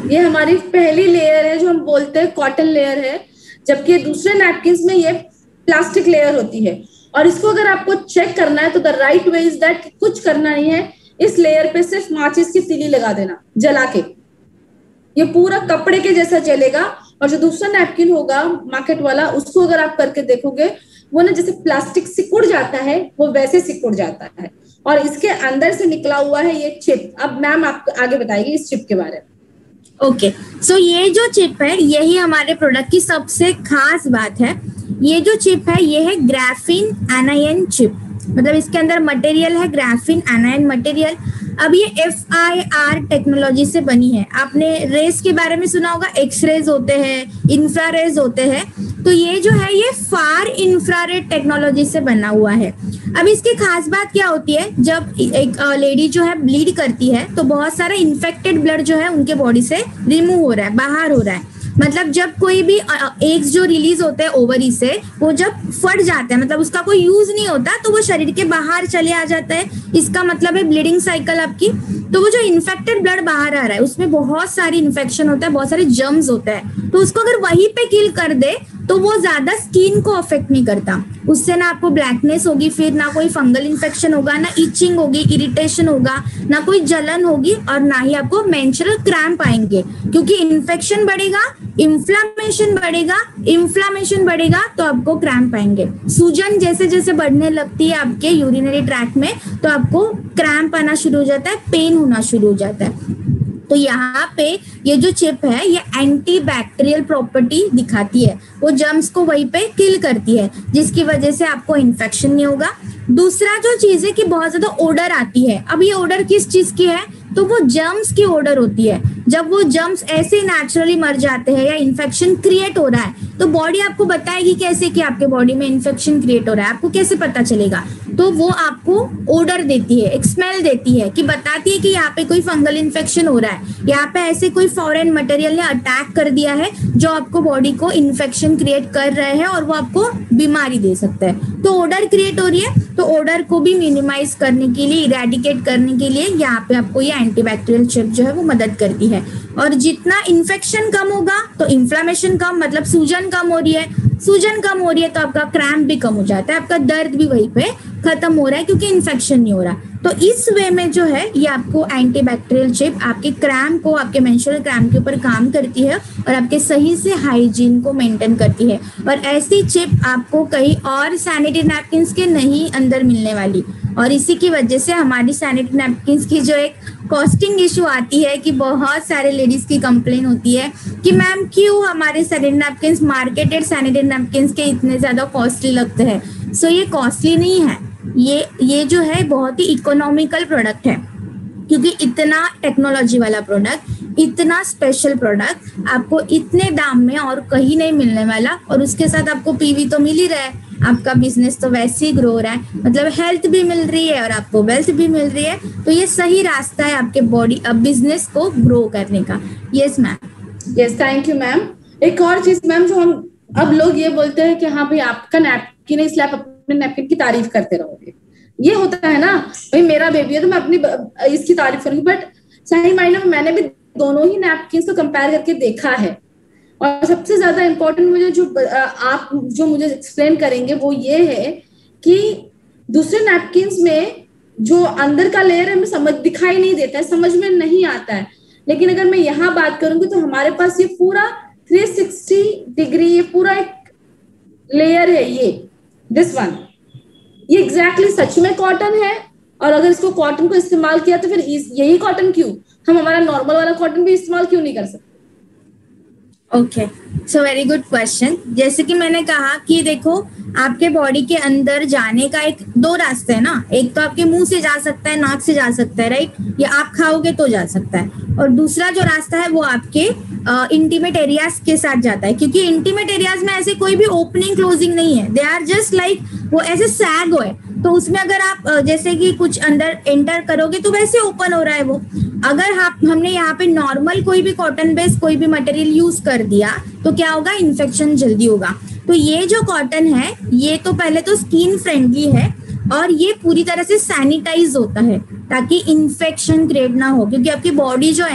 ये हमारी पहली लेयर है जो हम बोलते हैं कॉटन लेयर है, जबकि दूसरे नैपकिन में ये प्लास्टिक लेयर होती है। और इसको अगर आपको चेक करना है तो the right way is that, कुछ करना नहीं है, इस लेयर पे सिर्फ माचिस की तीली लगा देना जला के, ये पूरा कपड़े के जैसा जलेगा। और जो दूसरा नैपकिन होगा मार्केट वाला, उसको अगर आप करके देखोगे वो ना जैसे प्लास्टिक सिकुड़ जाता है, वो वैसे सिकुड़ जाता है। और इसके अंदर से निकला हुआ है ये चिप। अब मैम आपको आगे बताएगी इस चिप के बारे में। ओके, सो ये जो चिप है यही हमारे प्रोडक्ट की सबसे खास बात है। ये जो चिप है ये है ग्राफीन एनायन चिप, मतलब इसके अंदर मटेरियल है ग्राफीन एनायन मटेरियल। अब ये FIR टेक्नोलॉजी से बनी है। आपने रेस के बारे में सुना होगा, एक्सरेज होते हैं, इंफ्रारेज होते हैं, तो ये जो है ये फार इंफ्रारेड टेक्नोलॉजी से बना हुआ है। अब इसकी खास बात क्या होती है, जब एक लेडी जो है ब्लीड करती है तो बहुत सारा इन्फेक्टेड ब्लड जो है उनके बॉडी से रिमूव हो रहा है, बाहर हो रहा है। मतलब जब कोई भी एग्स जो रिलीज होते हैं ओवरी से, वो जब फट जाते हैं, मतलब उसका कोई यूज नहीं होता, तो वो शरीर के बाहर चले आ जाता है। इसका मतलब है ब्लीडिंग साइकिल आपकी। तो वो जो इन्फेक्टेड ब्लड बाहर आ रहा है उसमें बहुत सारी इन्फेक्शन होता है, बहुत सारे जर्म्स होते हैं, तो उसको अगर वहीं पे किल कर दे तो वो ज्यादा स्किन को अफेक्ट नहीं करता। उससे ना आपको ब्लैकनेस होगी, फिर ना कोई फंगल इन्फेक्शन होगा, ना इचिंग होगी, इरिटेशन होगा, ना कोई जलन होगी, और ना ही आपको मेंस्ट्रुअल क्रैम्प आएंगे। क्योंकि इन्फेक्शन बढ़ेगा, इन्फ्लामेशन बढ़ेगा, इन्फ्लामेशन बढ़ेगा तो आपको क्रैम्प आएंगे। सूजन जैसे जैसे बढ़ने लगती है आपके यूरिनरी ट्रैक्ट में, तो आपको क्रैम्प आना शुरू हो जाता है, पेन होना शुरू हो जाता है। तो यहाँ पे ये जो चिप है ये एंटी बैक्टीरियल प्रॉपर्टी दिखाती है, वो जर्म्स को वहीं पे किल करती है, जिसकी वजह से आपको इन्फेक्शन नहीं होगा। दूसरा जो चीज है कि बहुत ज्यादा ओडर आती है। अब ये ओडर किस चीज की है, तो वो जर्म्स की ओडर होती है। जब वो जर्म्स ऐसे नेचुरली मर जाते हैं या इन्फेक्शन क्रिएट हो रहा है, तो बॉडी आपको बताएगी कैसे कि आपके बॉडी में इन्फेक्शन क्रिएट हो रहा है, आपको कैसे पता चलेगा। तो वो आपको ओडर देती है, एक स्मेल देती है कि बताती है कि यहाँ पे कोई फंगल इन्फेक्शन हो रहा है, यहाँ पे ऐसे कोई फॉरेन मटेरियल ने अटैक कर दिया है जो आपको बॉडी को इन्फेक्शन क्रिएट कर रहे हैं और वो आपको बीमारी दे सकता है। तो ओडर क्रिएट हो रही है, तो ओडर को भी मिनिमाइज करने के लिए, इरेडिकेट करने के लिए यहाँ पे आपको ये एंटीबैक्टीरियल चिप जो है वो मदद करती है। और जितना इन्फेक्शन कम होगा तो इन्फ्लामेशन कम, मतलब सूजन कम हो रही है, सूजन कम हो रही है तो आपका क्रैम्प भी कम हो जाता है, आपका दर्द भी वहीं पे खत्म हो रहा है क्योंकि इन्फेक्शन नहीं हो रहा। तो इस वे में जो है ये आपको एंटीबैक्टीरियल चिप आपके क्रैम्प को, आपके मेंस्ट्रुअल क्रैम्प के ऊपर काम करती है और आपके सही से हाइजीन को मेंटेन करती है। और ऐसी चिप आपको कहीं और सैनिटरी नैपकिन्स के नहीं अंदर मिलने वाली। और इसी की वजह से हमारी सैनिटरी नैपकिन्स की जो एक कॉस्टिंग इशू आती है कि बहुत सारे लेडीज की कंप्लेन होती है कि मैम क्यों हमारे sanitary napkins marketed sanitary napkins के इतने ज्यादा कॉस्टली लगते हैं। सो ये कॉस्टली नहीं है, ये जो है बहुत ही इकोनॉमिकल प्रोडक्ट है, क्योंकि इतना टेक्नोलॉजी वाला प्रोडक्ट, इतना स्पेशल प्रोडक्ट आपको इतने दाम में और कहीं नहीं मिलने वाला। और उसके साथ आपको PV तो मिल ही रहा है, आपका बिजनेस तो वैसे ही ग्रो हो रहा है, मतलब हेल्थ भी मिल रही है और आपको वेल्थ भी मिल रही है। तो ये सही रास्ता है आपके बॉडी बिजनेस को ग्रो करने का। Yes ma'am. Yes, thank you ma'am. एक और चीज मैम, जो हम अब लोग ये बोलते हैं कि हाँ भाई आपका नैपकिन है इसलिए आप अपने नैपकिन की तारीफ करते रहोगे। ये होता है ना, भाई मेरा बेबी है तो मैं अपनी इसकी तारीफ करूंगी, बट सही मायने में मैंने भी दोनों ही नैपकिन को कंपेयर करके देखा है। और सबसे ज्यादा इम्पोर्टेंट मुझे आप जो मुझे एक्सप्लेन करेंगे वो ये है कि दूसरे नैपकिन्स में जो अंदर का लेयर है हमें दिखाई नहीं देता है, समझ में नहीं आता है। लेकिन अगर मैं यहाँ बात करूंगी तो हमारे पास ये पूरा 360 डिग्री ये पूरा एक लेयर है, ये दिस वन, ये एग्जैक्टली सच में कॉटन है। और अगर इसको कॉटन को इस्तेमाल किया तो फिर यही कॉटन क्यों, हम हमारा नॉर्मल वाला कॉटन भी इस्तेमाल क्यों नहीं कर सकते? Okay, so very good question. जैसे कि मैंने कहा कि देखो आपके बॉडी के अंदर जाने का एक दो रास्ते है ना, एक तो आपके मुंह से जा सकता है, नाक से जा सकता है, राइट, या आप खाओगे तो जा सकता है। और दूसरा जो रास्ता है वो आपके इंटीमेट एरियाज के साथ जाता है, क्योंकि इंटीमेट एरियाज में ऐसे कोई भी ओपनिंग क्लोजिंग नहीं है, दे आर जस्ट लाइक वो ऐसे सैग हो है। तो उसमें अगर आप जैसे कि कुछ अंदर एंटर करोगे तो वैसे ओपन हो रहा है वो। अगर हमने यहाँ पे नॉर्मल कोई भी कॉटन बेस्ड कोई भी मटेरियल यूज कर दिया तो क्या होगा, इन्फेक्शन जल्दी होगा। तो ये जो कॉटन है ये तो पहले तो स्किन फ्रेंडली है और ये पूरी तरह से सैनिटाइज होता है ताकि इन्फेक्शन क्रिएट ना हो, क्योंकि आपकी बॉडी जो है ना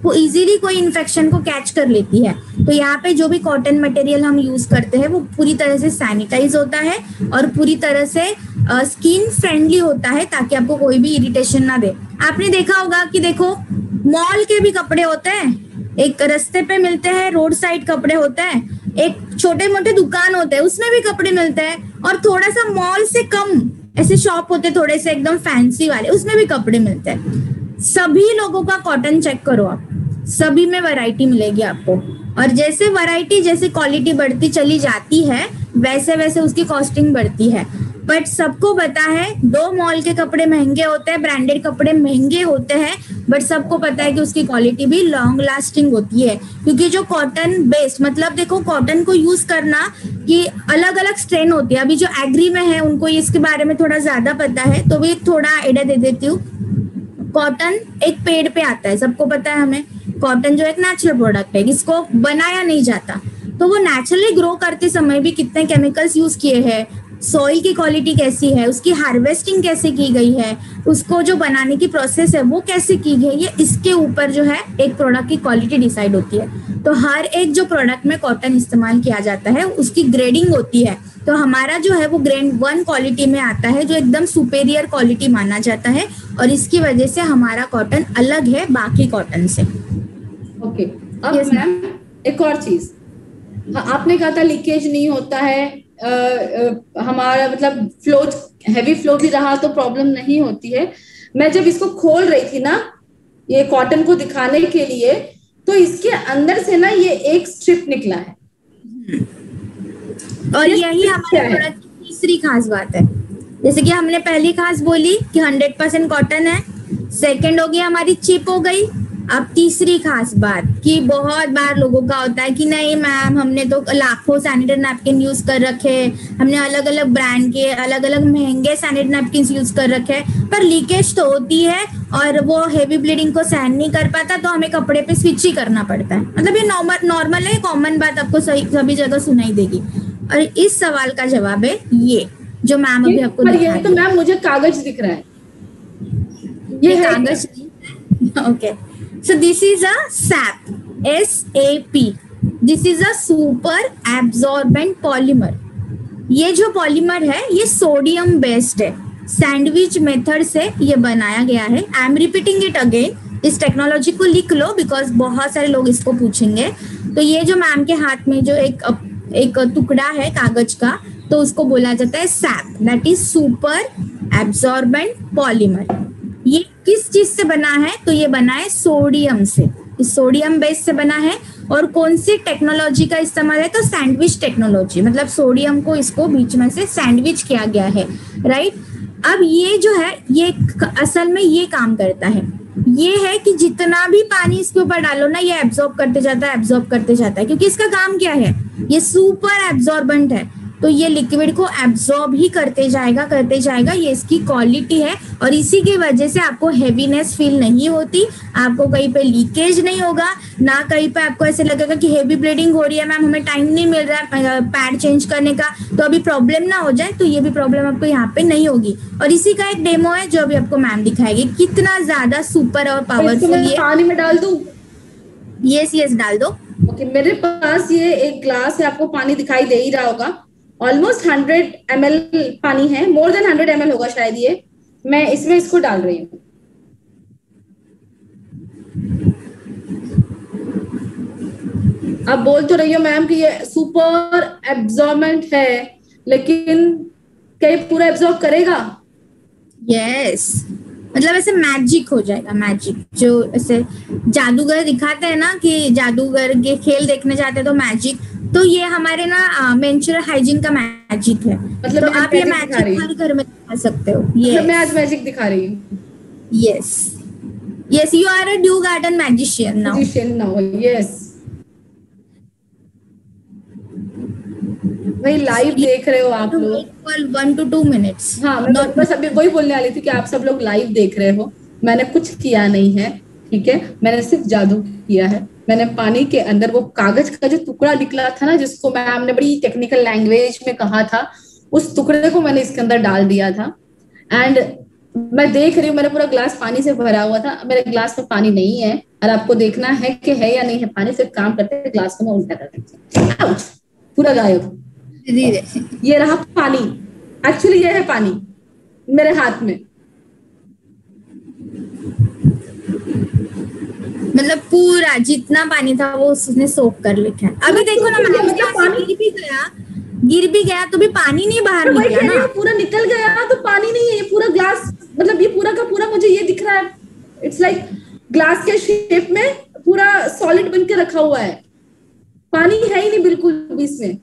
वो इजीली कोई इन्फेक्शन को कैच कर लेती है। तो यहाँ पे जो भी कॉटन मटेरियल हम यूज करते हैं वो पूरी तरह से सैनिटाइज होता है और पूरी तरह से स्किन फ्रेंडली होता है, ताकि आपको कोई भी इरिटेशन ना दे। आपने देखा होगा कि देखो मॉल के भी कपड़े होते हैं, एक रास्ते पे मिलते हैं, रोड साइड कपड़े होते हैं, एक छोटे मोटे दुकान होते हैं उसमें भी कपड़े मिलते हैं, और थोड़ा सा मॉल से कम ऐसे शॉप होते हैं थोड़े से एकदम फैंसी वाले, उसमें भी कपड़े मिलते हैं। सभी लोगों का कॉटन चेक करो आप, सभी में वैरायटी मिलेगी आपको। और जैसे वैरायटी, जैसे क्वालिटी बढ़ती चली जाती है वैसे वैसे उसकी कॉस्टिंग बढ़ती है। बट सबको पता है दो मॉल के कपड़े महंगे होते हैं, ब्रांडेड कपड़े महंगे होते हैं, बट सबको पता है कि उसकी क्वालिटी भी लॉन्ग लास्टिंग होती है। क्योंकि जो कॉटन बेस्ड, मतलब देखो कॉटन को यूज करना कि अलग अलग स्ट्रेन होती है। अभी जो एग्री में है उनको इसके बारे में थोड़ा ज्यादा पता है, तो भी थोड़ा आइडिया दे देती हूँ। कॉटन एक पेड़ पे आता है, सबको पता है हमें, कॉटन जो एक नेचुरल प्रोडक्ट है, इसको बनाया नहीं जाता। तो वो नेचुरली ग्रो करते समय भी कितने केमिकल्स यूज किए हैं, सॉइल की क्वालिटी कैसी है, उसकी हार्वेस्टिंग कैसे की गई है, उसको जो बनाने की प्रोसेस है वो कैसे की गई है, इसके ऊपर जो है एक प्रोडक्ट की क्वालिटी डिसाइड होती है। तो हर एक जो प्रोडक्ट में कॉटन इस्तेमाल किया जाता है उसकी ग्रेडिंग होती है। तो हमारा जो है वो ग्रेड 1 क्वालिटी में आता है, जो एकदम सुपेरियर क्वालिटी माना जाता है, और इसकी वजह से हमारा कॉटन अलग है बाकी कॉटन से। ओके, अब मैम एक और चीज, आपने कहा था लीकेज नहीं होता है, हमारा मतलब फ्लो, हैवी फ्लो भी रहा तो प्रॉब्लम नहीं होती है। मैं जब इसको खोल रही थी ना ये कॉटन को दिखाने के लिए, तो इसके अंदर से ना ये एक स्ट्रिप निकला है, और यही हमारे प्रोडक्ट की तीसरी खास बात है। जैसे कि हमने पहली खास बोली कि 100% कॉटन है, सेकंड हो गई हमारी चिप हो गई। अब तीसरी खास बात कि बहुत बार लोगों का होता है कि नहीं मैम हमने तो लाखों सैनिटरी नैपकिन यूज कर रखे, हमने अलग अलग ब्रांड के अलग अलग महंगे सैनिटरी नैपकिन यूज कर रखे, पर लीकेज तो होती है और वो हेवी ब्लीडिंग को सहन नहीं कर पाता, तो हमें कपड़े पे स्विच ही करना पड़ता है। मतलब ये नॉर्मल है, कॉमन बात आपको सभी जगह सुनाई देगी। और इस सवाल का जवाब है ये जो मैम अभी आपको दिखा, तो मैम मुझे कागज दिख रहा है, ये कागज okay. So this is a SAP, SAP. This is a super absorbent polymer. ये जो पॉलीमर है ये सोडियम बेस्ड है, सैंडविच मेथड से ये बनाया गया है। I am repeating it again, इस टेक्नोलॉजी को लिख लो बिकॉज बहुत सारे लोग इसको पूछेंगे। तो ये जो मैम के हाथ में जो एक टुकड़ा है कागज का, तो उसको बोला जाता है SAP, that is super absorbent polymer. ये किस चीज से बना है, तो ये बना है सोडियम से, इस सोडियम बेस से बना है। और कौन सी टेक्नोलॉजी का इस्तेमाल है, तो सैंडविच टेक्नोलॉजी, मतलब सोडियम को इसको बीच में से सैंडविच किया गया है, राइट। अब ये जो है ये असल में ये काम करता है, ये है कि जितना भी पानी इसके ऊपर डालो ना ये एब्जॉर्ब करते जाता है, एब्जॉर्ब करते जाता है, क्योंकि इसका काम क्या है, ये सुपर एब्जॉर्बेंट है, तो ये लिक्विड को एब्जॉर्ब ही करते जाएगा। ये इसकी क्वालिटी है और इसी की वजह से आपको हेवीनेस फील नहीं होती, आपको कहीं पे लीकेज नहीं होगा, ना कहीं पे आपको ऐसे लगेगा कि हेवी ब्लीडिंग हो रही है, मैम हमें टाइम नहीं मिल रहा है पैड चेंज करने का, तो अभी प्रॉब्लम ना हो जाए, तो ये भी प्रॉब्लम आपको यहाँ पे नहीं होगी। और इसी का एक डेमो है जो अभी आपको मैम दिखाएगी, कितना ज्यादा सुपर और पावरफुल ये। पानी में डाल दूं? यस डाल दो। ओके, मेरे पास ये एक ग्लास है, आपको पानी दिखाई दे ही रहा होगा, ऑलमोस्ट 100 ml पानी है, मोर देन 100 ml होगा शायद ये। मैं इसमें इसको डाल रही हूँ। आप बोल तो रही हो मैम कि ये सुपर एब्जॉर्बेंट है, लेकिन क्या ये पूरा एब्जॉर्ब करेगा? यस, मतलब ऐसे मैजिक हो जाएगा, मैजिक जो ऐसे जादूगर दिखाते हैं ना कि जादूगर के खेल देखने जाते हैं तो मैजिक, तो ये हमारे ना मेंस्ट्रुअल हाइजीन का मैजिक है। मतलब तो आप ये मैजिक हर घर में दिखा सकते हो। yes. मैं आज मैजिक दिखा रही हूँ। Yes you are a dew garden magician now. Yes, भाई लाइव देख रहे हो आप लोग 1 to 2 minutes। हाँ, मैं बस अभी वही बोलने वाली थी कि आप सब लोग लाइव देख रहे हो, मैंने कुछ किया नहीं है, ठीक है, मैंने सिर्फ जादू किया है। मैंने पानी के अंदर वो कागज का जो टुकड़ा निकला था ना, जिसको मैम ने बड़ी टेक्निकल लैंग्वेज में कहा था, उस टुकड़े को मैंने इसके अंदर डाल दिया था। एंड मैं देख रही हूँ, मेरा पूरा ग्लास पानी से भरा हुआ था, मेरे ग्लास में पानी नहीं है, और आपको देखना है कि है या नहीं है पानी, सिर्फ काम करते हैं ग्लास को मैं उल्टा कर देती हूँ, पूरा गायब। ये रहा पानी, एक्चुअली ये है पानी मेरे हाथ में, मतलब पूरा जितना पानी था वो उसने सोख कर लिखा है। अभी देखो ना मैम, पानी गिर भी गया तो भी पानी नहीं बाहर निकला ना, पूरा निकल गया तो पानी नहीं है, ये पूरा ग्लास, मतलब ये पूरा का पूरा मुझे ये दिख रहा है, इट्स लाइक ग्लास के शेप में पूरा सॉलिड बन के रखा हुआ है, पानी है ही नहीं बिल्कुल भी इसमें।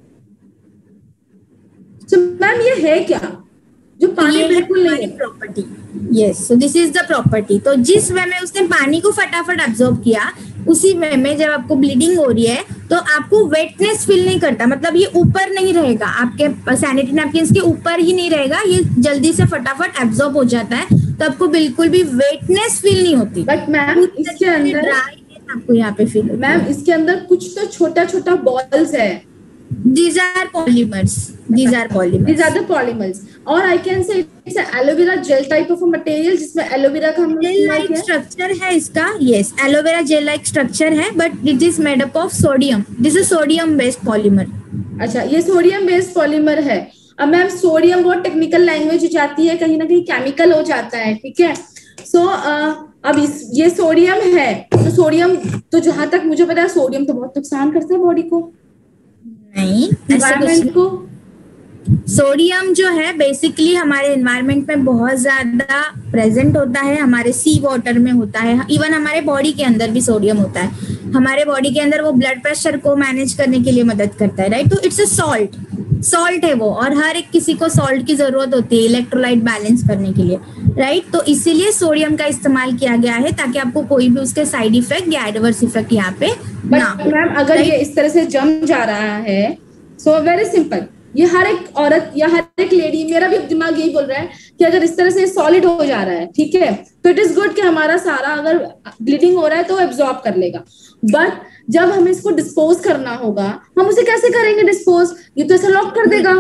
तो मैम ये है क्या जो पानी बिल्कुल नहीं है? Property, yes, so this is the property. तो जिस वे में उसने पानी को फटाफट एब्जॉर्ब किया, उसी वे में जब आपको ब्लीडिंग हो रही है तो आपको वेटनेस फील नहीं करता, मतलब ये ऊपर नहीं रहेगा, आपके सैनिटरी नैपकिन के ऊपर ही नहीं रहेगा, ये जल्दी से फटाफट एब्जॉर्ब हो जाता है, तो आपको बिल्कुल भी वेटनेस फील नहीं होती। बट मैम इसके अंदर आपको यहाँ पे फील, मैम इसके अंदर कुछ तो छोटा छोटा बॉल्स है, these are polymers, these are the polymers, or I can say it's an aloe vera gel type of a material जिसमें aloe vera का gel like structure है इसका, yes, aloe vera gel like structure है, but it is made up of sodium, this is sodium based polymer। अच्छा, ये सोडियम बेस्ड पॉलीमर है। अब मैम सोडियम बहुत टेक्निकल लैंग्वेज हो जाती है, कहीं ना कहीं केमिकल हो जाता है, ठीक है। सो अब ये सोडियम है, तो सोडियम तो जहां तक मुझे पता है सोडियम तो बहुत नुकसान करता है बॉडी को, नहीं, एनवायरनमेंट को। सोडियम जो है बेसिकली हमारे एनवायरनमेंट में बहुत ज्यादा प्रेजेंट होता है, हमारे सी वाटर में होता है, इवन हमारे बॉडी के अंदर भी सोडियम होता है, हमारे बॉडी के अंदर वो ब्लड प्रेशर को मैनेज करने के लिए मदद करता है, राइट। तो इट्स अ सॉल्ट है वो, और हर एक किसी को सॉल्ट की जरूरत होती है इलेक्ट्रोलाइट बैलेंस करने के लिए, राइट। तो इसीलिए सोडियम का इस्तेमाल किया गया है ताकि आपको कोई भी उसके साइड इफेक्ट या एडवर्स इफेक्ट यहाँ पे ना हो। मैम अगर ये इस तरह से जम जा रहा है, सो वेरी सिंपल, ये हर एक औरत या हर एक लेडी, मेरा भी दिमाग यही बोल रहा है कि अगर इस तरह से सॉलिड हो जा रहा है, ठीक है, तो इट इज गुड कि हमारा सारा अगर ब्लीडिंग हो रहा है तो एब्जॉर्ब कर लेगा, बट जब हमें इसको डिस्पोज करना होगा, हम उसे कैसे करेंगे डिस्पोज? ये तो ऐसा लॉक कर देगा।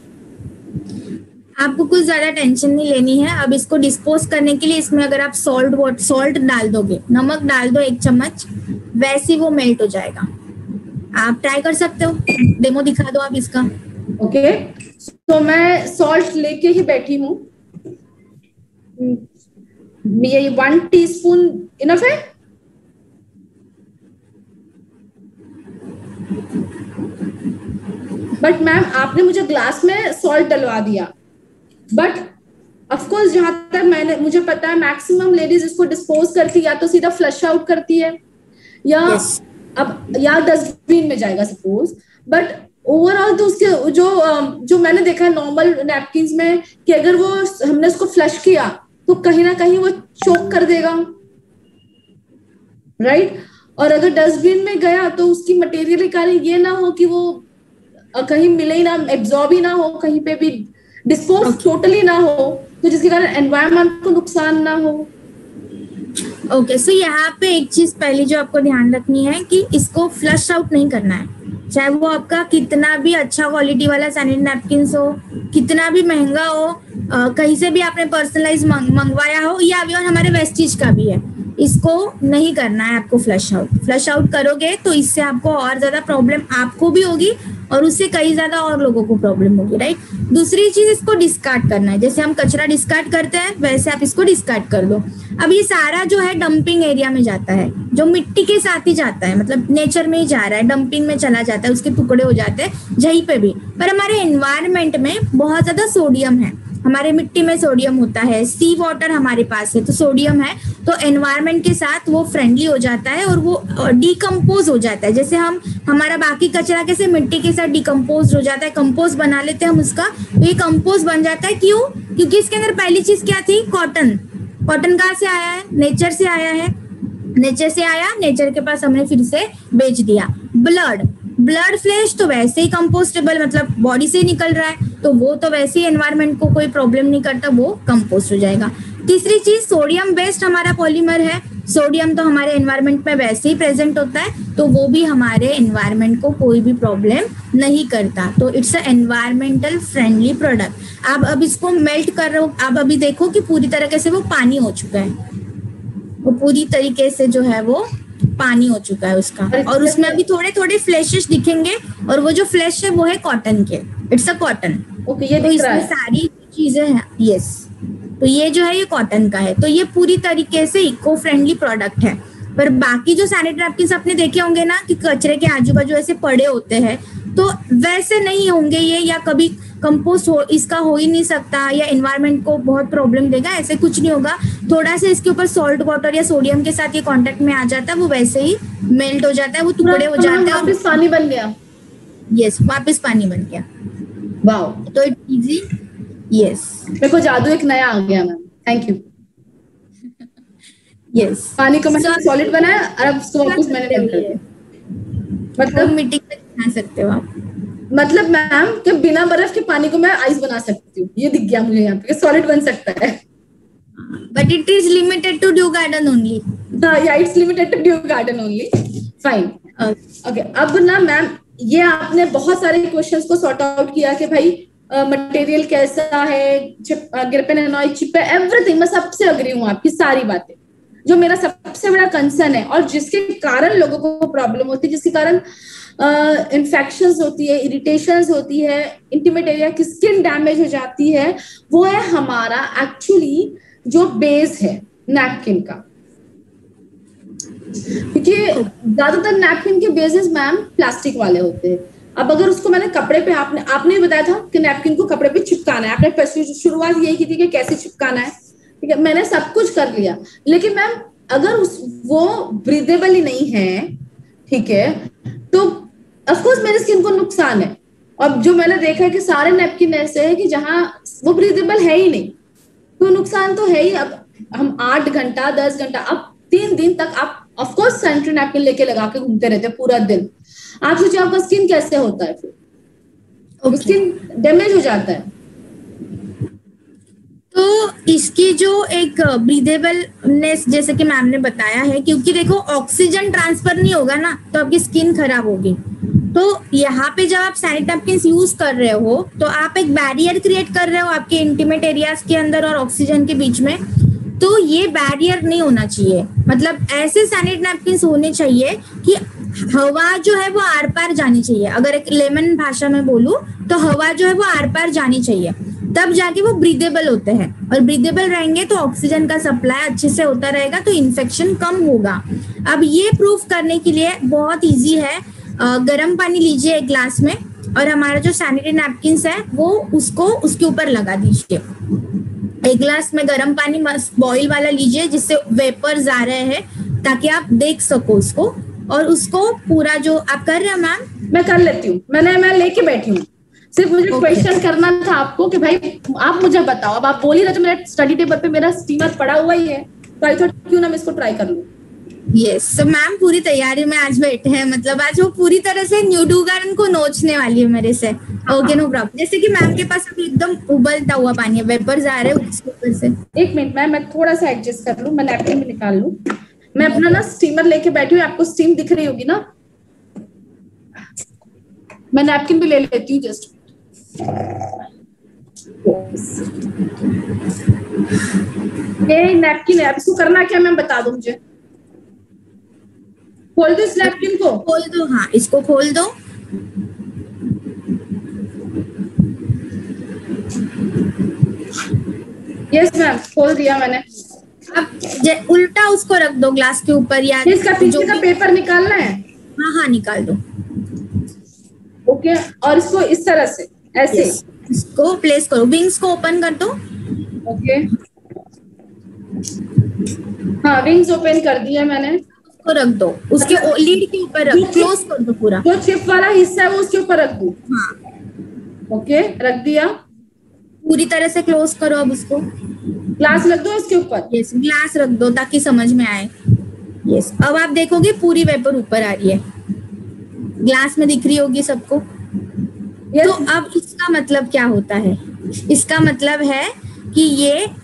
आपको कुछ ज्यादा टेंशन नहीं लेनी है। अब इसको डिस्पोज करने के लिए इसमें अगर आप सॉल्ट डाल दोगे, नमक डाल दो 1 चम्मच, वैसे वो मेल्ट हो जाएगा। आप ट्राई कर सकते हो, डेमो दिखा दो आप इसका। ओके, तो मैं सॉल्ट लेके ही बैठी हूँ, ये 1 टीस्पून इनफ है। बट मैम आपने मुझे ग्लास में सॉल्ट डलवा दिया, बट ऑफकोर्स जहां तक मुझे पता है मैक्सिमम लेडीज इसको डिस्पोज करती है, या तो सीधा फ्लश आउट करती है या अब या डस्टबिन में जाएगा सपोज, बट ओवरऑल तो उसके जो मैंने देखा है नॉर्मल नैपकिन में कि अगर वो हमने उसको फ्लश किया तो कहीं ना कहीं वो चोक कर देगा, राइट। और अगर डस्टबिन में गया तो उसकी मटेरियल कारण ये ना हो कि वो कहीं मिले ही ना, एब्जॉर्ब ही ना हो, कहीं पे भी डिस्पोज टोटली ना हो, तो जिसके कारण एनवायरनमेंट को नुकसान ना हो। ओके, सो यहाँ पे एक चीज पहले जो आपको ध्यान रखनी है कि इसको फ्लश आउट नहीं करना है, चाहे वो आपका कितना भी अच्छा क्वालिटी वाला सैनिटरी नैपकिन हो, कितना भी महंगा हो, कहीं से भी आपने पर्सनलाइज मंगवाया हो, या अभी और हमारे वेस्टीज का भी है, इसको नहीं करना है आपको फ्लश आउट करोगे तो इससे आपको और ज्यादा प्रॉब्लम आपको भी होगी और उससे कई ज्यादा और लोगों को प्रॉब्लम होगी, राइट। दूसरी चीज, इसको डिस्कार्ड करना है, जैसे हम कचरा डिस्कार्ड करते हैं वैसे आप इसको डिस्कार्ड कर दो। अब ये सारा जो है डंपिंग एरिया में जाता है, जो मिट्टी के साथ ही जाता है, मतलब नेचर में ही जा रहा है, डंपिंग में चला जाता है, उसके टुकड़े हो जाते हैं जहीं पे भी। पर हमारे एनवायरमेंट में बहुत ज्यादा सोडियम है, हमारे मिट्टी में सोडियम होता है, सी वाटर हमारे पास है तो सोडियम है, तो एनवायरमेंट के साथ वो फ्रेंडली हो जाता है और वो डिकम्पोज हो जाता है। जैसे हमारा बाकी कचरा कैसे मिट्टी के साथ डिकम्पोज हो जाता है, कंपोज बना लेते हैं हम उसका, तो ये कंपोज बन जाता है। क्यों? क्योंकि इसके अंदर पहली चीज क्या थी? कॉटन कहाँ से आया है? नेचर से आया है, नेचर के पास हमने फिर से बेच दिया। ब्लड फ्लैश तो वैसे ही कंपोस्टेबल, मतलब बॉडी से ही निकल रहा है, तो वो तो वैसे ही एनवायरनमेंट को कोई प्रॉब्लम नहीं करता, वो कंपोस्ट हो जाएगा। तीसरी चीज, सोडियम बेस्ड हमारा पॉलीमर है, सोडियम तो हमारे एनवायरनमेंट में वैसे ही प्रेजेंट होता है, तो वो भी हमारे एनवायरनमेंट को कोई भी प्रॉब्लम नहीं करता। तो it's a environmental friendly product. आप अब इसको मेल्ट कर रहे हो, आप अभी देखो कि पूरी तरीके से वो पानी हो चुका है, वो पूरी तरीके से जो है वो पानी हो चुका है उसका, और उसमें अभी थोड़े थोड़े फ्लैशेस दिखेंगे, और वो जो फ्लैश है वो है कॉटन के, इट्स अ कॉटन। ओके, ये तो दिख रहा इसमें है। सारी चीजें हैं, यस। तो ये जो है ये कॉटन का है, तो ये पूरी तरीके से इको फ्रेंडली प्रोडक्ट है। पर बाकी जो सैनिटरी नैपकिन आपने देखे होंगे ना कि कचरे के आजू बाजू ऐसे पड़े होते हैं, तो वैसे नहीं होंगे ये, या कभी कंपोस्ट हो इसका हो ही नहीं सकता, या एनवायरनमेंट को बहुत प्रॉब्लम देगा, ऐसे कुछ नहीं होगा। थोड़ा सा इसके ऊपर सॉल्ट वाटर या सोडियम के साथ ये कांटेक्ट में आ जाता है, वो वैसे ही मेल्ट हो जाता है, वो टुकड़े हो जाते हैं, वापस पानी बन गया। यस, वापस पानी बन गया। वाओ, तो इट इजी, यस। मेरे को जादू एक नया आ गया मैम, थैंक यू। यस, पानी को मैंने सॉलिड बनाया और अब उसको वापस मैंने बंद कर दिया। मतलब मिट्टी तक बना सकते हो आप। मतलब मैम कि बिना बर्फ के पानी को मैं आइस बना सकती हूँ, ये दिख गया मुझे यहाँ पे, सॉलिड बन सकता है। But it is limited to dew garden only. या it's limited to dew garden only, fine. Okay, अब ना मैम ये आपने बहुत सारे क्वेश्चंस को सॉर्ट आउट किया कि भाई मटेरियल कैसा है, ग्राफेनोइड चिप है, एवरीथिंग। मैं सबसे अग्री हूँ आपकी सारी बातें। जो मेरा सबसे बड़ा कंसर्न है और जिसके कारण लोगों को प्रॉब्लम होती है, जिसके कारण इन्फेक्शंस होती है, इरिटेशंस होती है, इंटीमेट एरिया की स्किन डैमेज हो जाती है, वो है हमारा एक्चुअली जो बेस है नैपकिन का। क्योंकि ज्यादातर नैपकिन के बेसिस मैम प्लास्टिक वाले होते हैं। अब अगर उसको मैंने कपड़े पे, आपने बताया था कि नैपकिन को कपड़े पे चिपकाना है, आपने शुरुआत यही की थी कि कैसे चिपकाना है, ठीक है, मैंने सब कुछ कर लिया। लेकिन मैम अगर वो ब्रीदेबल ही नहीं है, ठीक है, तो ऑफकोर्स मेरी स्किन को नुकसान है। और जो मैंने देखा है कि सारे नैपकिन ऐसे है कि जहां वो ब्रीदेबल है ही नहीं, तो नुकसान तो है ही। अब हम 8 घंटा 10 घंटा, अब 3 दिन तक आप ऑफकोर्स सैनिटरी नैपकिन लेके लगा के घूमते रहते हैं पूरा दिन। आप सोचिए आपका स्किन कैसे होता है, फिर स्किन डैमेज हो जाता है। तो इसकी जो एक ब्रीदेबलनेस, जैसे कि मैम ने बताया है, क्योंकि देखो ऑक्सीजन ट्रांसफर नहीं होगा ना, तो आपकी स्किन खराब होगी। तो यहाँ पे जब आप सैनिटरी नैपकिन यूज कर रहे हो, तो आप एक बैरियर क्रिएट कर रहे हो आपके इंटीमेट एरियाज के अंदर और ऑक्सीजन के बीच में। तो ये बैरियर नहीं होना चाहिए, मतलब ऐसे सैनिटरी नैपकिन होने चाहिए कि हवा जो है वो आर पार जानी चाहिए। अगर एक लेमन भाषा में बोलूं तो हवा जो है वो आर पार जानी चाहिए, तब जाके वो ब्रीदेबल होते हैं। और ब्रीदेबल रहेंगे तो ऑक्सीजन का सप्लाई अच्छे से होता रहेगा, तो इन्फेक्शन कम होगा। अब ये प्रूफ करने के लिए बहुत इजी है, गर्म पानी लीजिए एक ग्लास में, और हमारा जो सैनिटरी नैपकिन है वो उसको उसके ऊपर लगा दीजिए। एक ग्लास में गर्म पानी मस्त बॉईल वाला लीजिए, जिससे वेपर्स आ रहे हैं, ताकि आप देख सको उसको। और उसको पूरा जो आप कर रहे हो मैम, मैं कर लेती हूँ, मैं लेके बैठी हूँ। सिर्फ मुझे क्वेश्चन करना था आपको कि भाई आप मुझे बताओ। अब आप बोल ही रहे, तो मेरे स्टडी टेबल पे मेरा स्टीमर पड़ा हुआ ही है, तो आई थॉट क्यों ना मैं इसको ट्राई कर लूँ। यस, तो मैम पूरी तैयारी में आज बैठे हैं, मतलब आज वो पूरी तरह से ड्यू गार्डन को नोचने वाली है मेरे से। Okay, no problem. जैसे कि मैम के पास अभी एकदम उबलता हुआ पानी है, वेपर्स आ रहे हैं उसके ऊपर से। एक मिनट मैं थोड़ा सा एडजस्ट कर लूँ, मैं नैपकिन भी निकाल लूँ। मैं अपना ना स्टीमर लेके बैठी हूँ, आपको स्टीम दिख रही होगी ना। मैं नैपकिन भी ले लेती हूँ जस्ट। ये नैपकिन है, अब इसको करना क्या मैं बता दो मुझे। खोल दो इस नैपकिन को, खोल दो। हाँ, इसको खोल दो। यस मैम, खोल दिया मैंने। अब उल्टा उसको रख दो ग्लास के ऊपर, या इसका पीछे का पेपर निकालना है। हाँ हाँ, निकाल दो। ओके, और इसको इस तरह से ऐसे इसको प्लेस करो, विंग्स को ओपन कर दो। ओके, हाँ विंग्स ओपन कर दिया मैंने। उसको रख दो, उसके लीड के ऊपर रख, क्लोज कर दो पूरा। जो चिप वाला हिस्सा है वो उसके ऊपर रख दूं। हाँ, ओके, रख दिया। पूरी तरह से क्लोज करो। अब उसको ग्लास रख दो इसके ऊपर। यस, ग्लास रख दो ताकि समझ में आए। यस, अब आप देखोगे पूरी वेपर ऊपर आ रही है, ग्लास में दिख रही होगी सबको। तो अब इसका मतलब क्या होता है? इसका मतलब है कि ये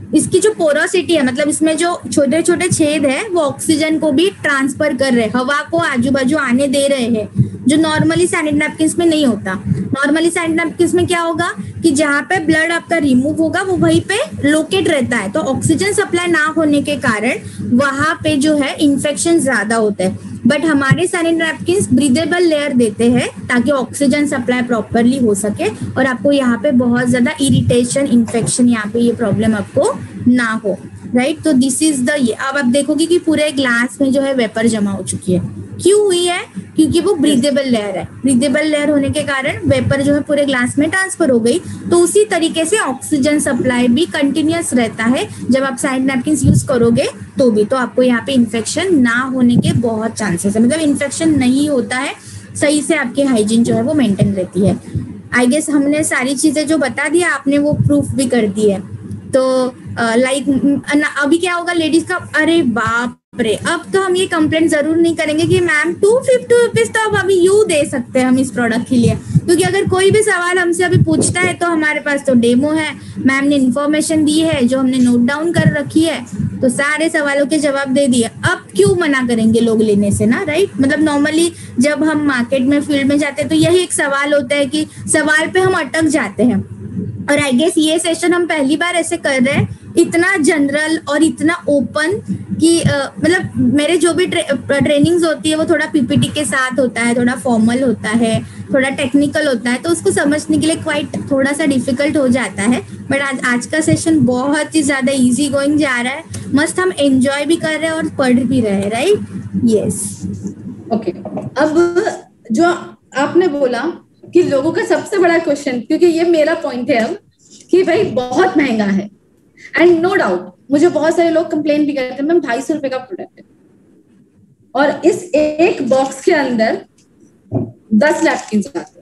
इसकी जो पोरोसिटी है, मतलब इसमें जो छोटे छोटे छेद है वो ऑक्सीजन को भी ट्रांसफर कर रहे हैं, हवा को आजू बाजू आने दे रहे हैं, जो नॉर्मली सैनिटरी नैपकिन में नहीं होता। नॉर्मली सैनिटरी नैपकिन में क्या होगा कि जहाँ पे ब्लड आपका रिमूव होगा वो वहीं पे लोकेट रहता है, तो ऑक्सीजन सप्लाई ना होने के कारण वहां पे जो है इन्फेक्शन ज्यादा होता है। बट हमारे सैनिटरी नैपकिन ब्रीदेबल लेयर देते हैं ताकि ऑक्सीजन सप्लाई प्रॉपरली हो सके और आपको यहाँ पे बहुत ज्यादा इरिटेशन, इन्फेक्शन, यहाँ पे ये प्रॉब्लम आपको ना हो, राइट। तो दिस इज द, ये अब आप देखोगे कि पूरे ग्लास में जो है वेपर जमा हो चुकी है। क्यों हुई है? क्योंकि वो ब्रीदेबल लेयर है। ब्रीदेबल लेयर होने के कारण वेपर जो है पूरे ग्लास में ट्रांसफर हो गई। तो उसी तरीके से ऑक्सीजन सप्लाई भी कंटिन्यूअस रहता है जब आप सैनिटरी नैपकिन यूज करोगे तो भी। तो आपको यहाँ पे इन्फेक्शन ना होने के बहुत चांसेस है, मतलब इन्फेक्शन नहीं होता है, सही से आपकी हाइजीन जो है वो मेंटेन रहती है। आई गेस हमने सारी चीजें जो बता दिया आपने वो प्रूफ भी कर दी है। तो लाइक अभी क्या होगा लेडीज का, अरे बाप रे, अब तो हम ये कंप्लेंट जरूर नहीं करेंगे कि मैम 250 रुपीज तो अब अभी यू दे सकते हैं हम इस प्रोडक्ट के लिए, क्योंकि अगर कोई भी सवाल हमसे अभी पूछता है तो हमारे पास तो डेमो है, मैम ने इन्फॉर्मेशन दी है जो हमने नोट डाउन कर रखी है, तो सारे सवालों के जवाब दे दिए। अब क्यों मना करेंगे लोग लेने से ना, राइट। मतलब नॉर्मली जब हम मार्केट में फील्ड में जाते हैं तो यही एक सवाल होता है कि सवाल पे हम अटक जाते हैं। और आई गेस ये सेशन हम पहली बार ऐसे कर रहे हैं, इतना जनरल और इतना ओपन कि मतलब मेरे जो भी ट्रेनिंग्स होती है वो थोड़ा पीपीटी के साथ होता है, थोड़ा फॉर्मल होता है, थोड़ा टेक्निकल होता है, तो उसको समझने के लिए क्वाइट थोड़ा सा डिफिकल्ट हो जाता है। बट आज का सेशन बहुत ही ज्यादा इजी गोइंग जा रहा है, मस्त हम एंजॉय भी कर रहे हैं और पढ़ भी रहे हैं, राइट। Yes, okay. अब जो आपने बोला कि लोगों का सबसे बड़ा क्वेश्चन, क्योंकि ये मेरा पॉइंट है अब, कि भाई बहुत महंगा है, एंड नो डाउट मुझे बहुत सारे लोग कंप्लेन भी करते हैं मैम 250 रुपए का प्रोडक्ट है और इस एक बॉक्स के अंदर 10 नैपकिन आते हैं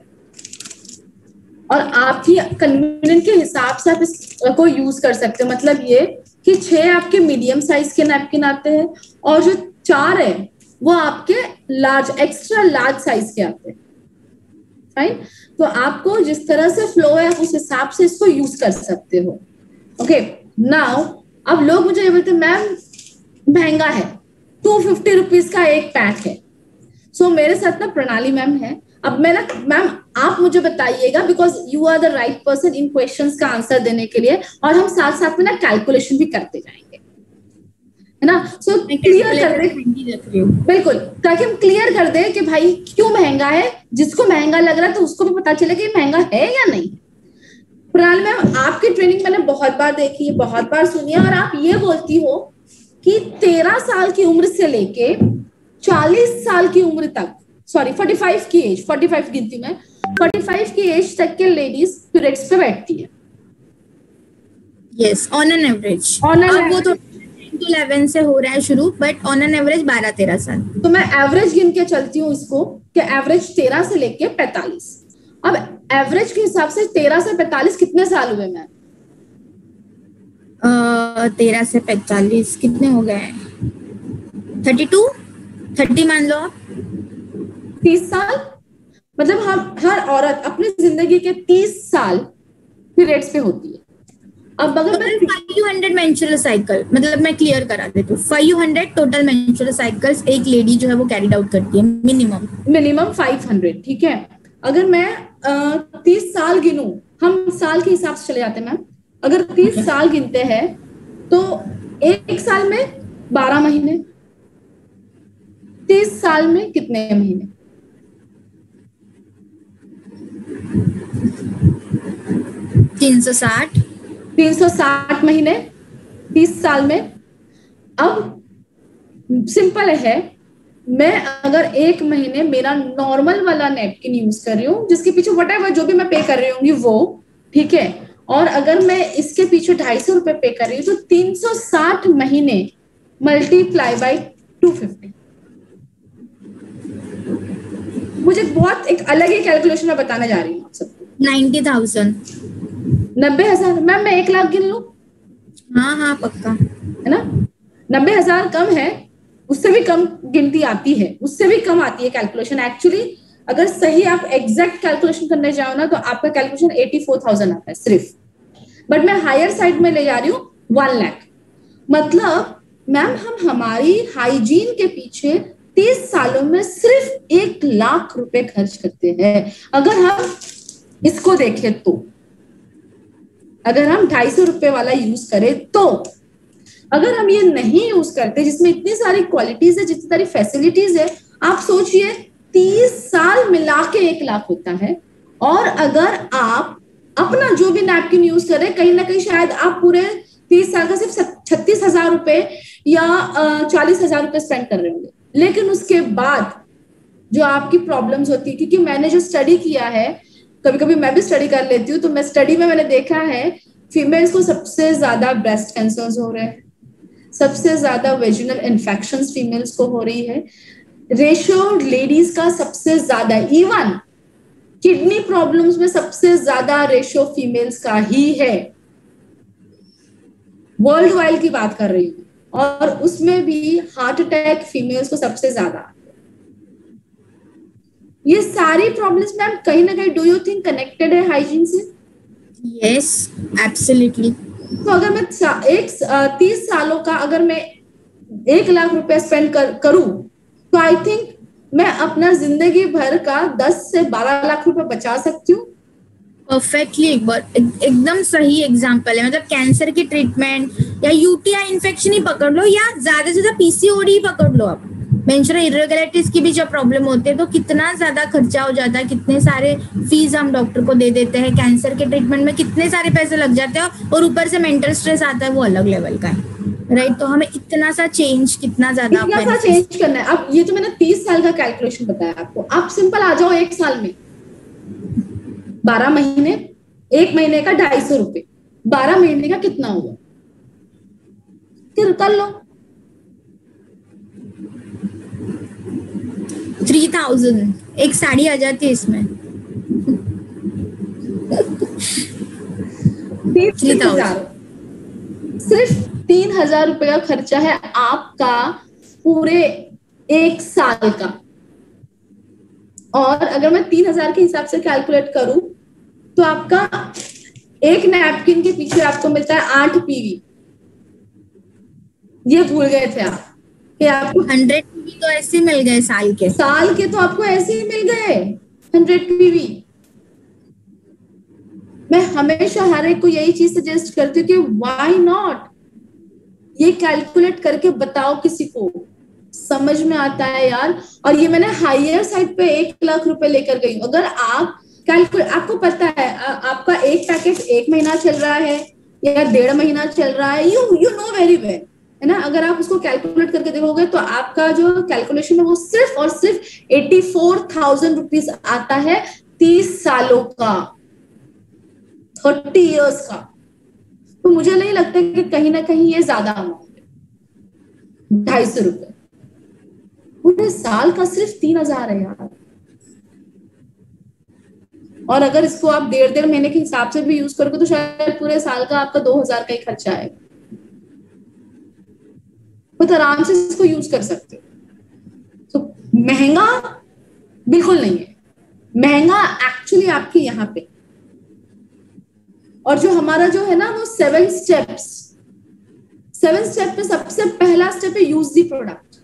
और आप ही कन्वीनियंट के हिसाब से आप इसको यूज कर सकते हो। मतलब ये कि 6 आपके मीडियम साइज के नैपकिन आते हैं और जो 4 है वो आपके लार्ज, एक्स्ट्रा लार्ज साइज के आते हैं, राइट। तो आपको जिस तरह से फ्लो है उस हिसाब से इसको यूज कर सकते हो। ओके, नाउ अब लोग मुझे ये बोलते हैं मैम महंगा है, 250 रुपीज का एक पैक है। सो मेरे साथ ना प्रणाली मैम है। अब मैं ना मैम आप मुझे बताइएगा, because you are the right person इन क्वेश्चंस का आंसर देने के लिए, और हम साथ साथ में ना कैलकुलेशन भी करते जाएंगे, है ना। सो क्लियर कर दे, बिल्कुल, ताकि हम क्लियर कर दे कि भाई क्यों महंगा है, जिसको महंगा लग रहा है तो उसको भी पता चले कि महंगा है या नहीं। प्रणाली मैम आपकी ट्रेनिंग मैंने बहुत बार देखी है, बहुत बार सुनी है, और आप ये बोलती हो कि 13 साल की उम्र से लेके 40 साल की उम्र तक, सॉरी 45 की एज, 45 गिनती मैं, 45 की एज तक के लेडीज पीरियड्स पे बैठती है। Yes, on an average. वो तो 11 से हो रहा है शुरू, बट ऑन एन एवरेज 12-13 साल। तो मैं एवरेज गिन के चलती हूँ इसको कि एवरेज 13 से लेके 45। अब एवरेज के हिसाब से 13 से 45 कितने साल हुए मैम? 13 से 45 कितने हो गए? 30 मान लो आप। 30 साल। मतलब हम हर औरत अपनी जिंदगी के 30 साल पीरियड्स पे होती है। अब अगर मैं 500 मेंस्ट्रुअल साइकिल, मतलब मैं क्लियर करा देती हूँ, 500 टोटल मेंस्ट्रुअल साइकिल्स एक लेडी जो है वो कैरिड आउट करती है, मिनिमम 500, ठीक है। अगर मैं 30 साल गिनूं, हम साल के हिसाब से चले जाते हैं मैम, अगर 30 साल गिनते हैं तो एक साल में 12 महीने, 30 साल में कितने महीने? 360 महीने 30 साल में। अब सिंपल है, मैं अगर एक महीने मेरा नॉर्मल वाला नैपकिन यूज कर रही हूँ, जिसके पीछे व्हाटएवर जो भी मैं पे कर रही होंगी वो, ठीक है, और अगर मैं इसके पीछे 250 रुपए पे कर रही हूँ, तो 360 महीने मल्टीप्लाई बाई 250। मुझे बहुत एक अलग ही कैलकुलेशन में बताने जा रही हूँ आप सबको। 90,000, 90,000। मैम मैं 1 लाख गिन लूं? हाँ पक्का, है ना। 90,000 कम है, उससे भी कम गिनती आती है, उससे भी कम आती है कैलकुलेशन। एक्चुअली अगर सही आप एग्जैक्ट कैलकुलेशन करने जाओ ना, तो आपका कैलकुलेशन 84,000 आता है सिर्फ। बट मैं हायर साइड में ले जा रही हूँ 1 लाख। मतलब मैम हम हमारी हाइजीन के पीछे 30 सालों में सिर्फ 1 लाख रुपए खर्च करते हैं। अगर हम इसको देखें तो, अगर हम 250 रुपए वाला यूज करें तो, अगर हम ये नहीं यूज करते जिसमें इतनी सारी क्वालिटीज है, जितनी सारी फैसिलिटीज है, आप सोचिए 30 साल मिला के 1 लाख होता है। और अगर आप अपना जो भी नैपकिन यूज करें, कहीं ना कहीं शायद आप पूरे 30 साल का सिर्फ 36,000 रुपए या 40,000 रुपए स्पेंड कर रहे होंगे। लेकिन उसके बाद जो आपकी प्रॉब्लम्स होती है, क्योंकि मैंने जो स्टडी किया है, कभी कभी मैं भी स्टडी कर लेती हूँ, तो मैं स्टडी में मैंने देखा है फीमेल्स को सबसे ज्यादा ब्रेस्ट कैंसर्स हो रहे हैं, सबसे ज्यादा वेजिनल इन्फेक्शंस फीमेल्स को हो रही है, रेशियो लेडीज का सबसे ज्यादा, इवन किडनी प्रॉब्लम्स में सबसे ज्यादा रेशियो फीमेल्स का ही है। वर्ल्ड वाइड की बात कर रही हूँ, और उसमें भी हार्ट अटैक फीमेल्स को सबसे ज्यादा। ये सारी प्रॉब्लम्स मैम कहीं ना कहीं डू यू थिंक कनेक्टेड है हाइजीन से? Yes, absolutely. तो अगर मैं 30 सालों का अगर मैं 1 लाख रुपए स्पेंड करूं, तो आई थिंक मैं अपना जिंदगी भर का 10 से 12 लाख रुपए बचा सकती हूँ। परफेक्टली, एकदम सही एग्जांपल है। मतलब कैंसर की ट्रीटमेंट या यूटीआई इन्फेक्शन ही पकड़ लो, या ज्यादा से ज्यादा पीसीओडी ही पकड़ लो आप, मेंस्ट्रुअल इरेगुलरिटीज की भी जब प्रॉब्लम होती है तो कितना ज्यादा खर्चा हो जाता है, कितने सारे फीस हम डॉक्टर को दे देते हैं, कैंसर के ट्रीटमेंट में कितने सारे पैसे लग जाते हैं, और ऊपर से मेंटल स्ट्रेस आता है, वो अलग लेवल का है, राइट। तो हमें इतना सा चेंज, कितना ज्यादा चेंज करना है। अब ये तो मैंने 30 साल का कैलकुलेशन बताया आपको, आप सिंपल आ जाओ 1 साल में, 12 महीने, 1 महीने का 250 रुपए, 12 महीने का कितना हुआ, फिर कर लो। 3000 एक साड़ी आ जाती है इसमें। 3000, सिर्फ 3000 रुपए का खर्चा है आपका पूरे 1 साल का। और अगर मैं 3000 के हिसाब से कैलकुलेट करूं, तो आपका एक नैपकिन के पीछे आपको मिलता है 8 पीवी। ये भूल गए थे आप कि आपको 100 पीवी तो ऐसे मिल गए साल के तो आपको ऐसे ही मिल गए 100 पीवी। मैं हमेशा हर एक को यही चीज सजेस्ट करती हूँ कि व्हाई नॉट, ये कैलकुलेट करके बताओ किसी को, समझ में आता है यार। और ये मैंने हायर साइड पे 1 लाख रुपए लेकर गई हूँ। अगर आप कैलकुलेट, आपको पता है आपका एक पैकेट 1 महीना चल रहा है या 1.5 महीना चल रहा है, यू नो वेरी वेल, है ना। अगर आप उसको कैलकुलेट करके देखोगे तो आपका जो कैलकुलेशन है वो सिर्फ और सिर्फ 84,000 रुपीज आता है 30 सालों का, 30 इयर्स का। तो मुझे नहीं लगता कि कहीं ना कहीं ये ज्यादा अमाउंट है। 250 रुपए पूरे साल का सिर्फ 3000 है यार। और अगर इसको आप 1.5 महीने के हिसाब से भी यूज करोगे तो शायद पूरे साल का आपका 2000 का ही खर्चा आएगा। बहुत आराम से इसको यूज कर सकते हो। तो महंगा बिल्कुल नहीं है, महंगा एक्चुअली आपके यहाँ पे। और जो हमारा जो है ना वो 7 स्टेप्स, 7 स्टेप पे सबसे पहला स्टेप है यूज दी प्रोडक्ट।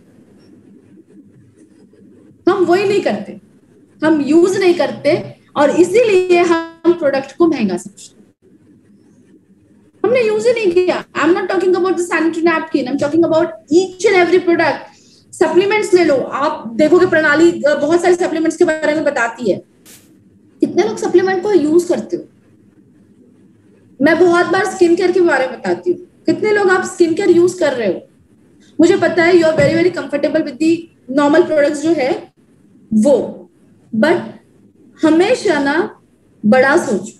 हम वही नहीं करते, हम यूज नहीं करते, और इसीलिए हम प्रोडक्ट को महंगा समझते। हमने यूज ही नहीं किया। I am not talking about the sanitary napkin, I am talking about each and every product. Supplements ले लो, आप देखोगे प्रणाली बहुत सारे सप्लीमेंट्स के बारे में बताती है। कितने लोग सप्लीमेंट को यूज करते हो? मैं बहुत बार स्किन केयर के बारे में बताती हूँ, कितने लोग आप स्किन केयर यूज कर रहे हो? मुझे पता है you are very very comfortable with the normal products जो है वो, बट हमेशा ना बड़ा सोचो,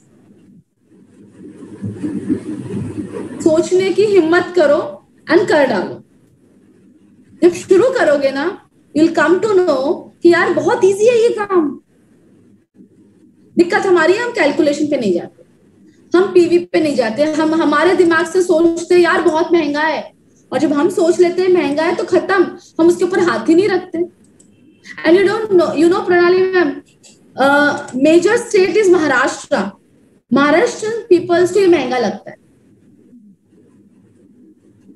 सोचने की हिम्मत करो एंड कर डालो। जब शुरू करोगे ना, you will come to know कि यार बहुत इजी है ये काम। दिक्कत हमारी है, हम कैलकुलेशन पे नहीं जाते, हम पीवी पे नहीं जाते, हम हमारे दिमाग से सोचते यार बहुत महंगा है, और जब हम सोच लेते हैं महंगा है तो खत्म, हम उसके ऊपर हाथ ही नहीं रखते। And you don't know, you know Pranali ma'am, major state is Maharashtra. Maharashtra peoples को ये महंगा लगता है,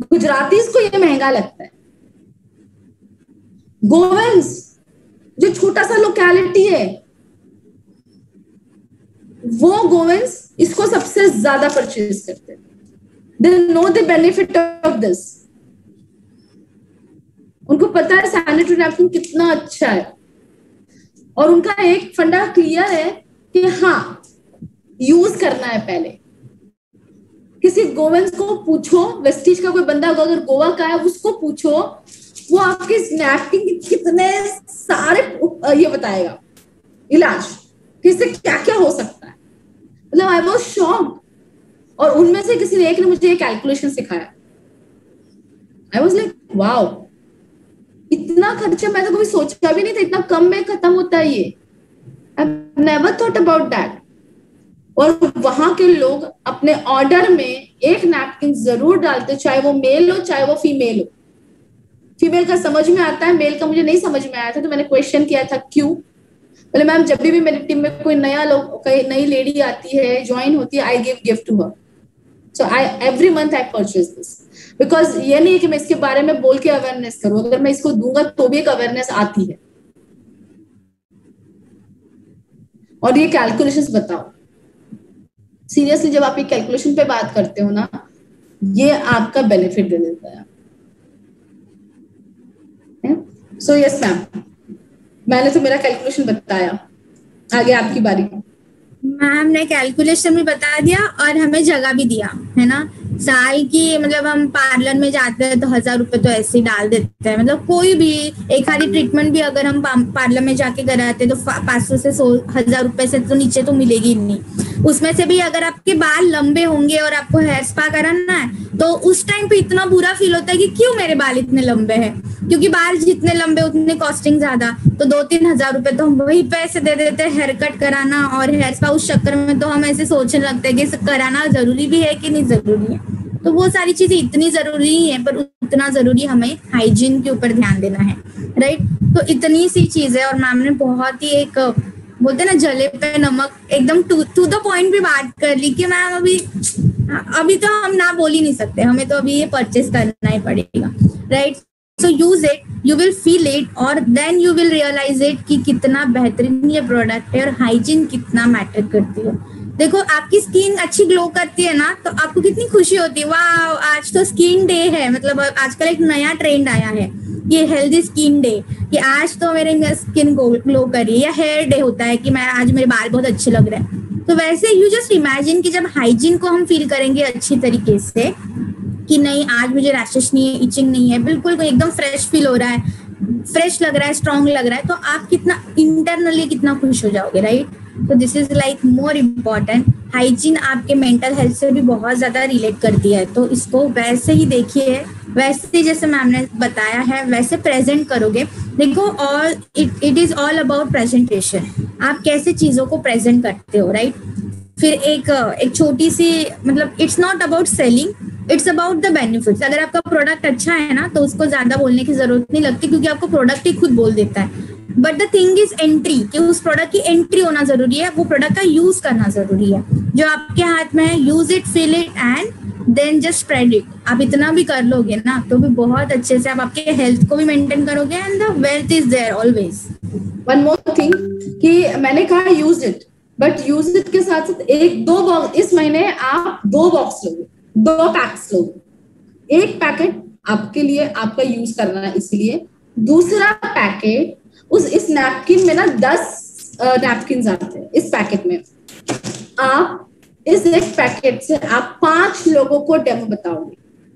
गुजरातीज को ये महंगा लगता है। गोवंस जो छोटा सा लोकेलिटी है, वो गोवंस इसको सबसे ज्यादा परचेज करते हैं। They know the benefit of this. उनको पता है सैनिटरी नैपकिन कितना अच्छा है, और उनका एक फंडा क्लियर है कि हाँ यूज करना है। पहले किसी गोवंस को पूछो, वेस्टिज का कोई बंदा अगर गोवा का है उसको पूछो, वो आपके नैपकिन कितने सारे ये बताएगा इलाज, किससे क्या क्या हो सकता है। मतलब आई वाज शॉक्ड। और उनमें से किसी ने एक ने मुझे कैलकुलेशन सिखाया। आई वाज लाइक वाओ, इतना खर्चा मैं तो कभी सोचा भी नहीं था, इतना कम में खत्म होता है ये। I never thought about that. और वहां के लोग अपने ऑर्डर में एक नैपकिन जरूर डालते, चाहे वो मेल हो चाहे वो फीमेल हो। फीमेल का समझ में आता है, मेल का मुझे नहीं समझ में आया था, तो मैंने क्वेश्चन किया था क्यों। बोले मैम जब भी मेरी टीम में कोई नई लेडी आती है, ज्वाइन होती है, I give gift to her. So I every month I purchase this, because ये नहीं है कि मैं इसके बारे में बोल के अवेयरनेस करूं, अगर मैं इसको दूंगा तो भी एक अवेयरनेस आती है। और ये कैलकुलेशंस बताओ, सीरियसली जब आप ये कैलकुलेशन पे बात करते हो ना, ये आपका बेनिफिट दे देता है। सो यस मैम, मैंने तो मेरा कैलकुलेशन बताया, आगे आपकी बारी। मैम ने कैलकुलेशन भी बता दिया और हमें जगह भी दिया है ना। साल की मतलब हम पार्लर में जाते हैं तो 1000 रुपए तो ऐसे ही डाल देते हैं। मतलब कोई भी एक आधी ट्रीटमेंट भी अगर हम पार्लर में जाके कराते हैं तो 500 से 1000 रुपए से तो नीचे तो मिलेगी नहीं। उसमें से भी अगर आपके बाल लंबे होंगे और आपको हेयर स्पा कराना है तो उस टाइम पे इतना बुरा फील होता है कि क्यों मेरे बाल इतने लंबे हैं, क्योंकि बाल जितने लंबे उतने कॉस्टिंग ज्यादा। तो 2-3 हजार रुपए तो हम वही पैसे दे देते हैं हेयर कट कराना और हेयर स्पा। उस चक्कर में तो हम ऐसे सोचने लगते हैं कि कराना जरूरी भी है कि नहीं जरूरी है। तो वो सारी चीजें इतनी जरूरी है, पर उतना जरूरी हमें हाइजीन के ऊपर ध्यान देना है, राइट। तो इतनी सी चीज है। और मैम ने बहुत ही एक बोलते ना जले पे नमक, एकदम टू द पॉइंट भी बात कर ली कि मैम अभी तो हम ना बोल ही नहीं सकते, हमें तो अभी ये परचेस करना ही पड़ेगा, right. So use it, you will feel it, और then you will realise it कि कितना बेहतरीन ये प्रोडक्ट है और हाइजीन कितना मैटर करती है। देखो आपकी स्किन अच्छी ग्लो करती है ना, तो आपको कितनी खुशी होती है, वाह आज तो स्किन डे है। मतलब आजकल एक नया ट्रेंड आया है ये हेल्दी स्किन डे, कि आज तो मेरे स्किन ग्लो कर रही है। या हेयर डे होता है कि मैं आज मेरे बाल बहुत अच्छे लग रहे हैं। तो वैसे यू जस्ट इमेजिन कि जब हाइजीन को हम फील करेंगे अच्छी तरीके से कि नहीं आज मुझे रैशेस नहीं है, इचिंग नहीं है, बिल्कुल एकदम फ्रेश फील हो रहा है, फ्रेश लग रहा है, स्ट्रॉन्ग लग रहा है, तो आप कितना इंटरनली कितना खुश हो जाओगे, राइट। तो this is like more important. Hygiene आपके मेंटल हेल्थ से भी बहुत ज्यादा रिलेट करती है, तो इसको वैसे ही देखिए, वैसे जैसे मैम ने बताया है वैसे प्रेजेंट करोगे। देखो और it is all about presentation, आप कैसे चीजों को प्रेजेंट करते हो, राइट। फिर एक छोटी सी मतलब it's not about selling, it's about the benefits. अगर आपका प्रोडक्ट अच्छा है ना तो उसको ज्यादा बोलने की जरूरत नहीं लगती, क्योंकि आपको प्रोडक्ट ही खुद बोल देता है। But the thing is entry, कि उस प्रोडक्ट की एंट्री होना जरूरी है, वो प्रोडक्ट का यूज करना जरूरी है। जो आपके हाथ में है, use it, feel it and then just spread it. आप इतना भी कर लोगे ना तो भी बहुत अच्छे से आप आपके हेल्थ को भी मेंटेन करोगे and the wealth is there always. One more thing कि मैंने कहा use it, but use it के साथ साथ एक दो बॉक्स, इस महीने आप 2 बॉक्स लोगे, 2 पैक्स लोगे। एक पैकेट आपके लिए आपका यूज करना है इसलिए, दूसरा पैकेट इस नैपकिन में ना 10 नैपकिन आते हैं इस पैकेट में। आप इस एक पैकेट से आप 5 लोगों को डेमो बताओगे।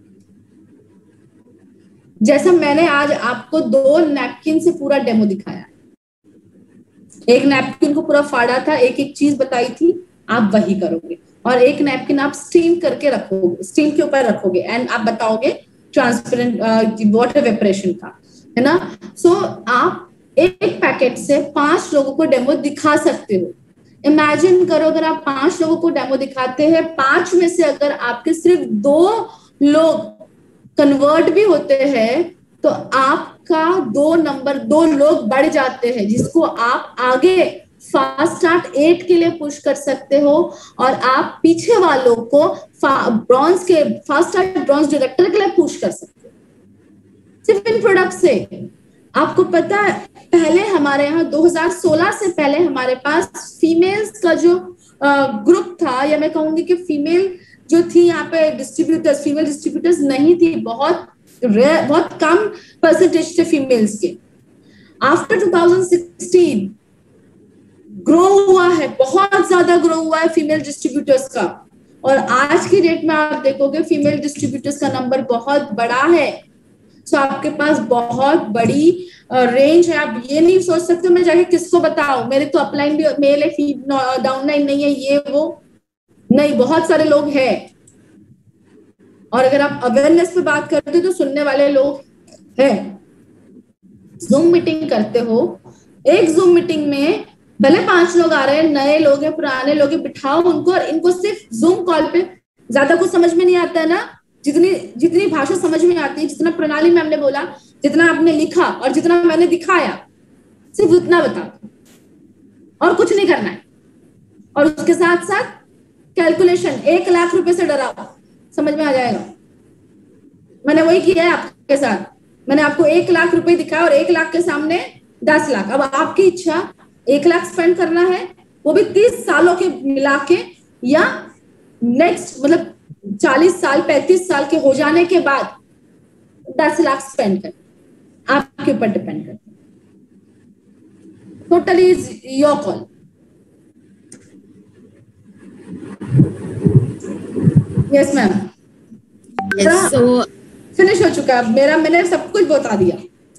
जैसा मैंने आज आपको 2 नैपकिन से पूरा डेमो दिखाया, एक नैपकिन को पूरा फाड़ा था, एक एक चीज बताई थी, आप वही करोगे। और एक नैपकिन आप स्टीम करके रखोगे, स्टीम के ऊपर रखोगे एंड आप बताओगे ट्रांसपेरेंट वाटर वेपरेशन का, है ना। सो आप एक पैकेट से 5 लोगों को डेमो दिखा सकते हो। इमेजिन करो अगर आप 5 लोगों को डेमो दिखाते हैं, 5 में से अगर आपके सिर्फ 2 लोग कन्वर्ट भी होते हैं तो आपका 2 लोग बढ़ जाते हैं, जिसको आप आगे फास्ट स्टार्ट 8 के लिए पुश कर सकते हो, और आप पीछे वालों को ब्रॉन्ज के फास्ट स्टार्ट ब्रॉन्ज डायरेक्टर के लिए पुश कर सकते हो सिर्फ इन प्रोडक्ट से। आपको पता है पहले हमारे यहाँ 2016 से पहले हमारे पास फीमेल्स का जो ग्रुप था, या मैं कहूंगी कि फीमेल जो थी यहाँ पे डिस्ट्रीब्यूटर्स, फीमेल डिस्ट्रीब्यूटर्स नहीं थी, बहुत कम परसेंटेज थे फीमेल्स के। आफ्टर 2016 ग्रो हुआ है, बहुत ज्यादा ग्रो हुआ है फीमेल डिस्ट्रीब्यूटर्स का, और आज की डेट में आप देखोगे फीमेल डिस्ट्रीब्यूटर्स का नंबर बहुत बड़ा है। सो आपके पास बहुत बड़ी रेंज है। आप ये नहीं सोच सकते मैं जाके किसको बताऊं, मेरे तो अपलाइन भी मेल है, डाउनलाइन नहीं है, ये वो नहीं, बहुत सारे लोग हैं। और अगर आप अवेयरनेस पे बात करते हो तो सुनने वाले लोग हैं। जूम मीटिंग करते हो, एक जूम मीटिंग में भले 5 लोग आ रहे हैं, नए लोग हैं, पुराने लोग हैं, बिठाओ उनको, और इनको सिर्फ जूम कॉल पे ज्यादा कुछ समझ में नहीं आता है ना, जितनी भाषा समझ में आती है, जितना प्रणाली में हमने बोला, जितना आपने लिखा और जितना मैंने दिखाया, सिर्फ उतना बता दो और कुछ नहीं करना है। और उसके साथ साथ कैलकुलेशन 1 लाख रुपए से डराओ, समझ में आ जाएगा। मैंने वही किया है आपके साथ, मैंने आपको 1 लाख रुपए दिखाया और 1 लाख के सामने 10 लाख। अब आपकी इच्छा 1 लाख स्पेंड करना है, वो भी 30 सालों के मिला के, या नेक्स्ट मतलब 40 साल 35 साल के हो जाने के बाद 10 लाख स्पेंड कर, आपके ऊपर डिपेंड करता है। Totally is your call. Yes ma'am, finish हो चुका है मेरा, मैंने सब कुछ बता दिया।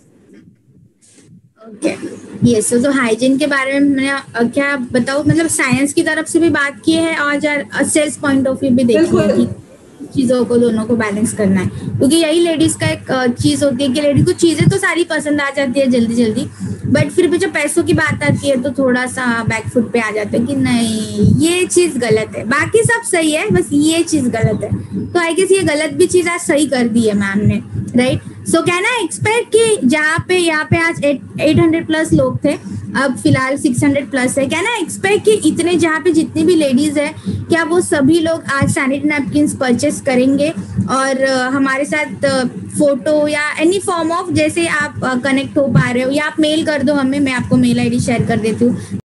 Okay, yes. तो हाइजीन के बारे में मैंने क्या बताऊं, मतलब साइंस की तरफ से भी बात की है और सेल्स पॉइंट ऑफ व्यू भी देखी है कि चीजों को दोनों को बैलेंस करना है, क्योंकि यही लेडीज का एक चीज होती है कि लेडीज को चीजें तो सारी पसंद आ जाती है जल्दी जल्दी, बट फिर भी जब पैसों की बात आती है तो थोड़ा सा बैकफुट पे आ जाता है कि नहीं ये चीज गलत है, बाकी सब सही है बस ये चीज गलत है। तो आई गेस ये गलत भी चीज आज सही कर दी है मैम ने, right. So can I expect कि जहाँ पे यहाँ पे आज 800 प्लस लोग थे, अब फिलहाल 600 प्लस है, कैन आई एक्सपेक्ट कि इतने जहाँ पे जितनी भी लेडीज है, क्या वो सभी लोग आज सैनिटरी नैपकिन परचेस करेंगे और हमारे साथ फोटो या एनी फॉर्म ऑफ, जैसे आप कनेक्ट हो पा रहे हो, या आप मेल कर दो हमें, मैं आपको मेल आईडी शेयर कर देती हूँ,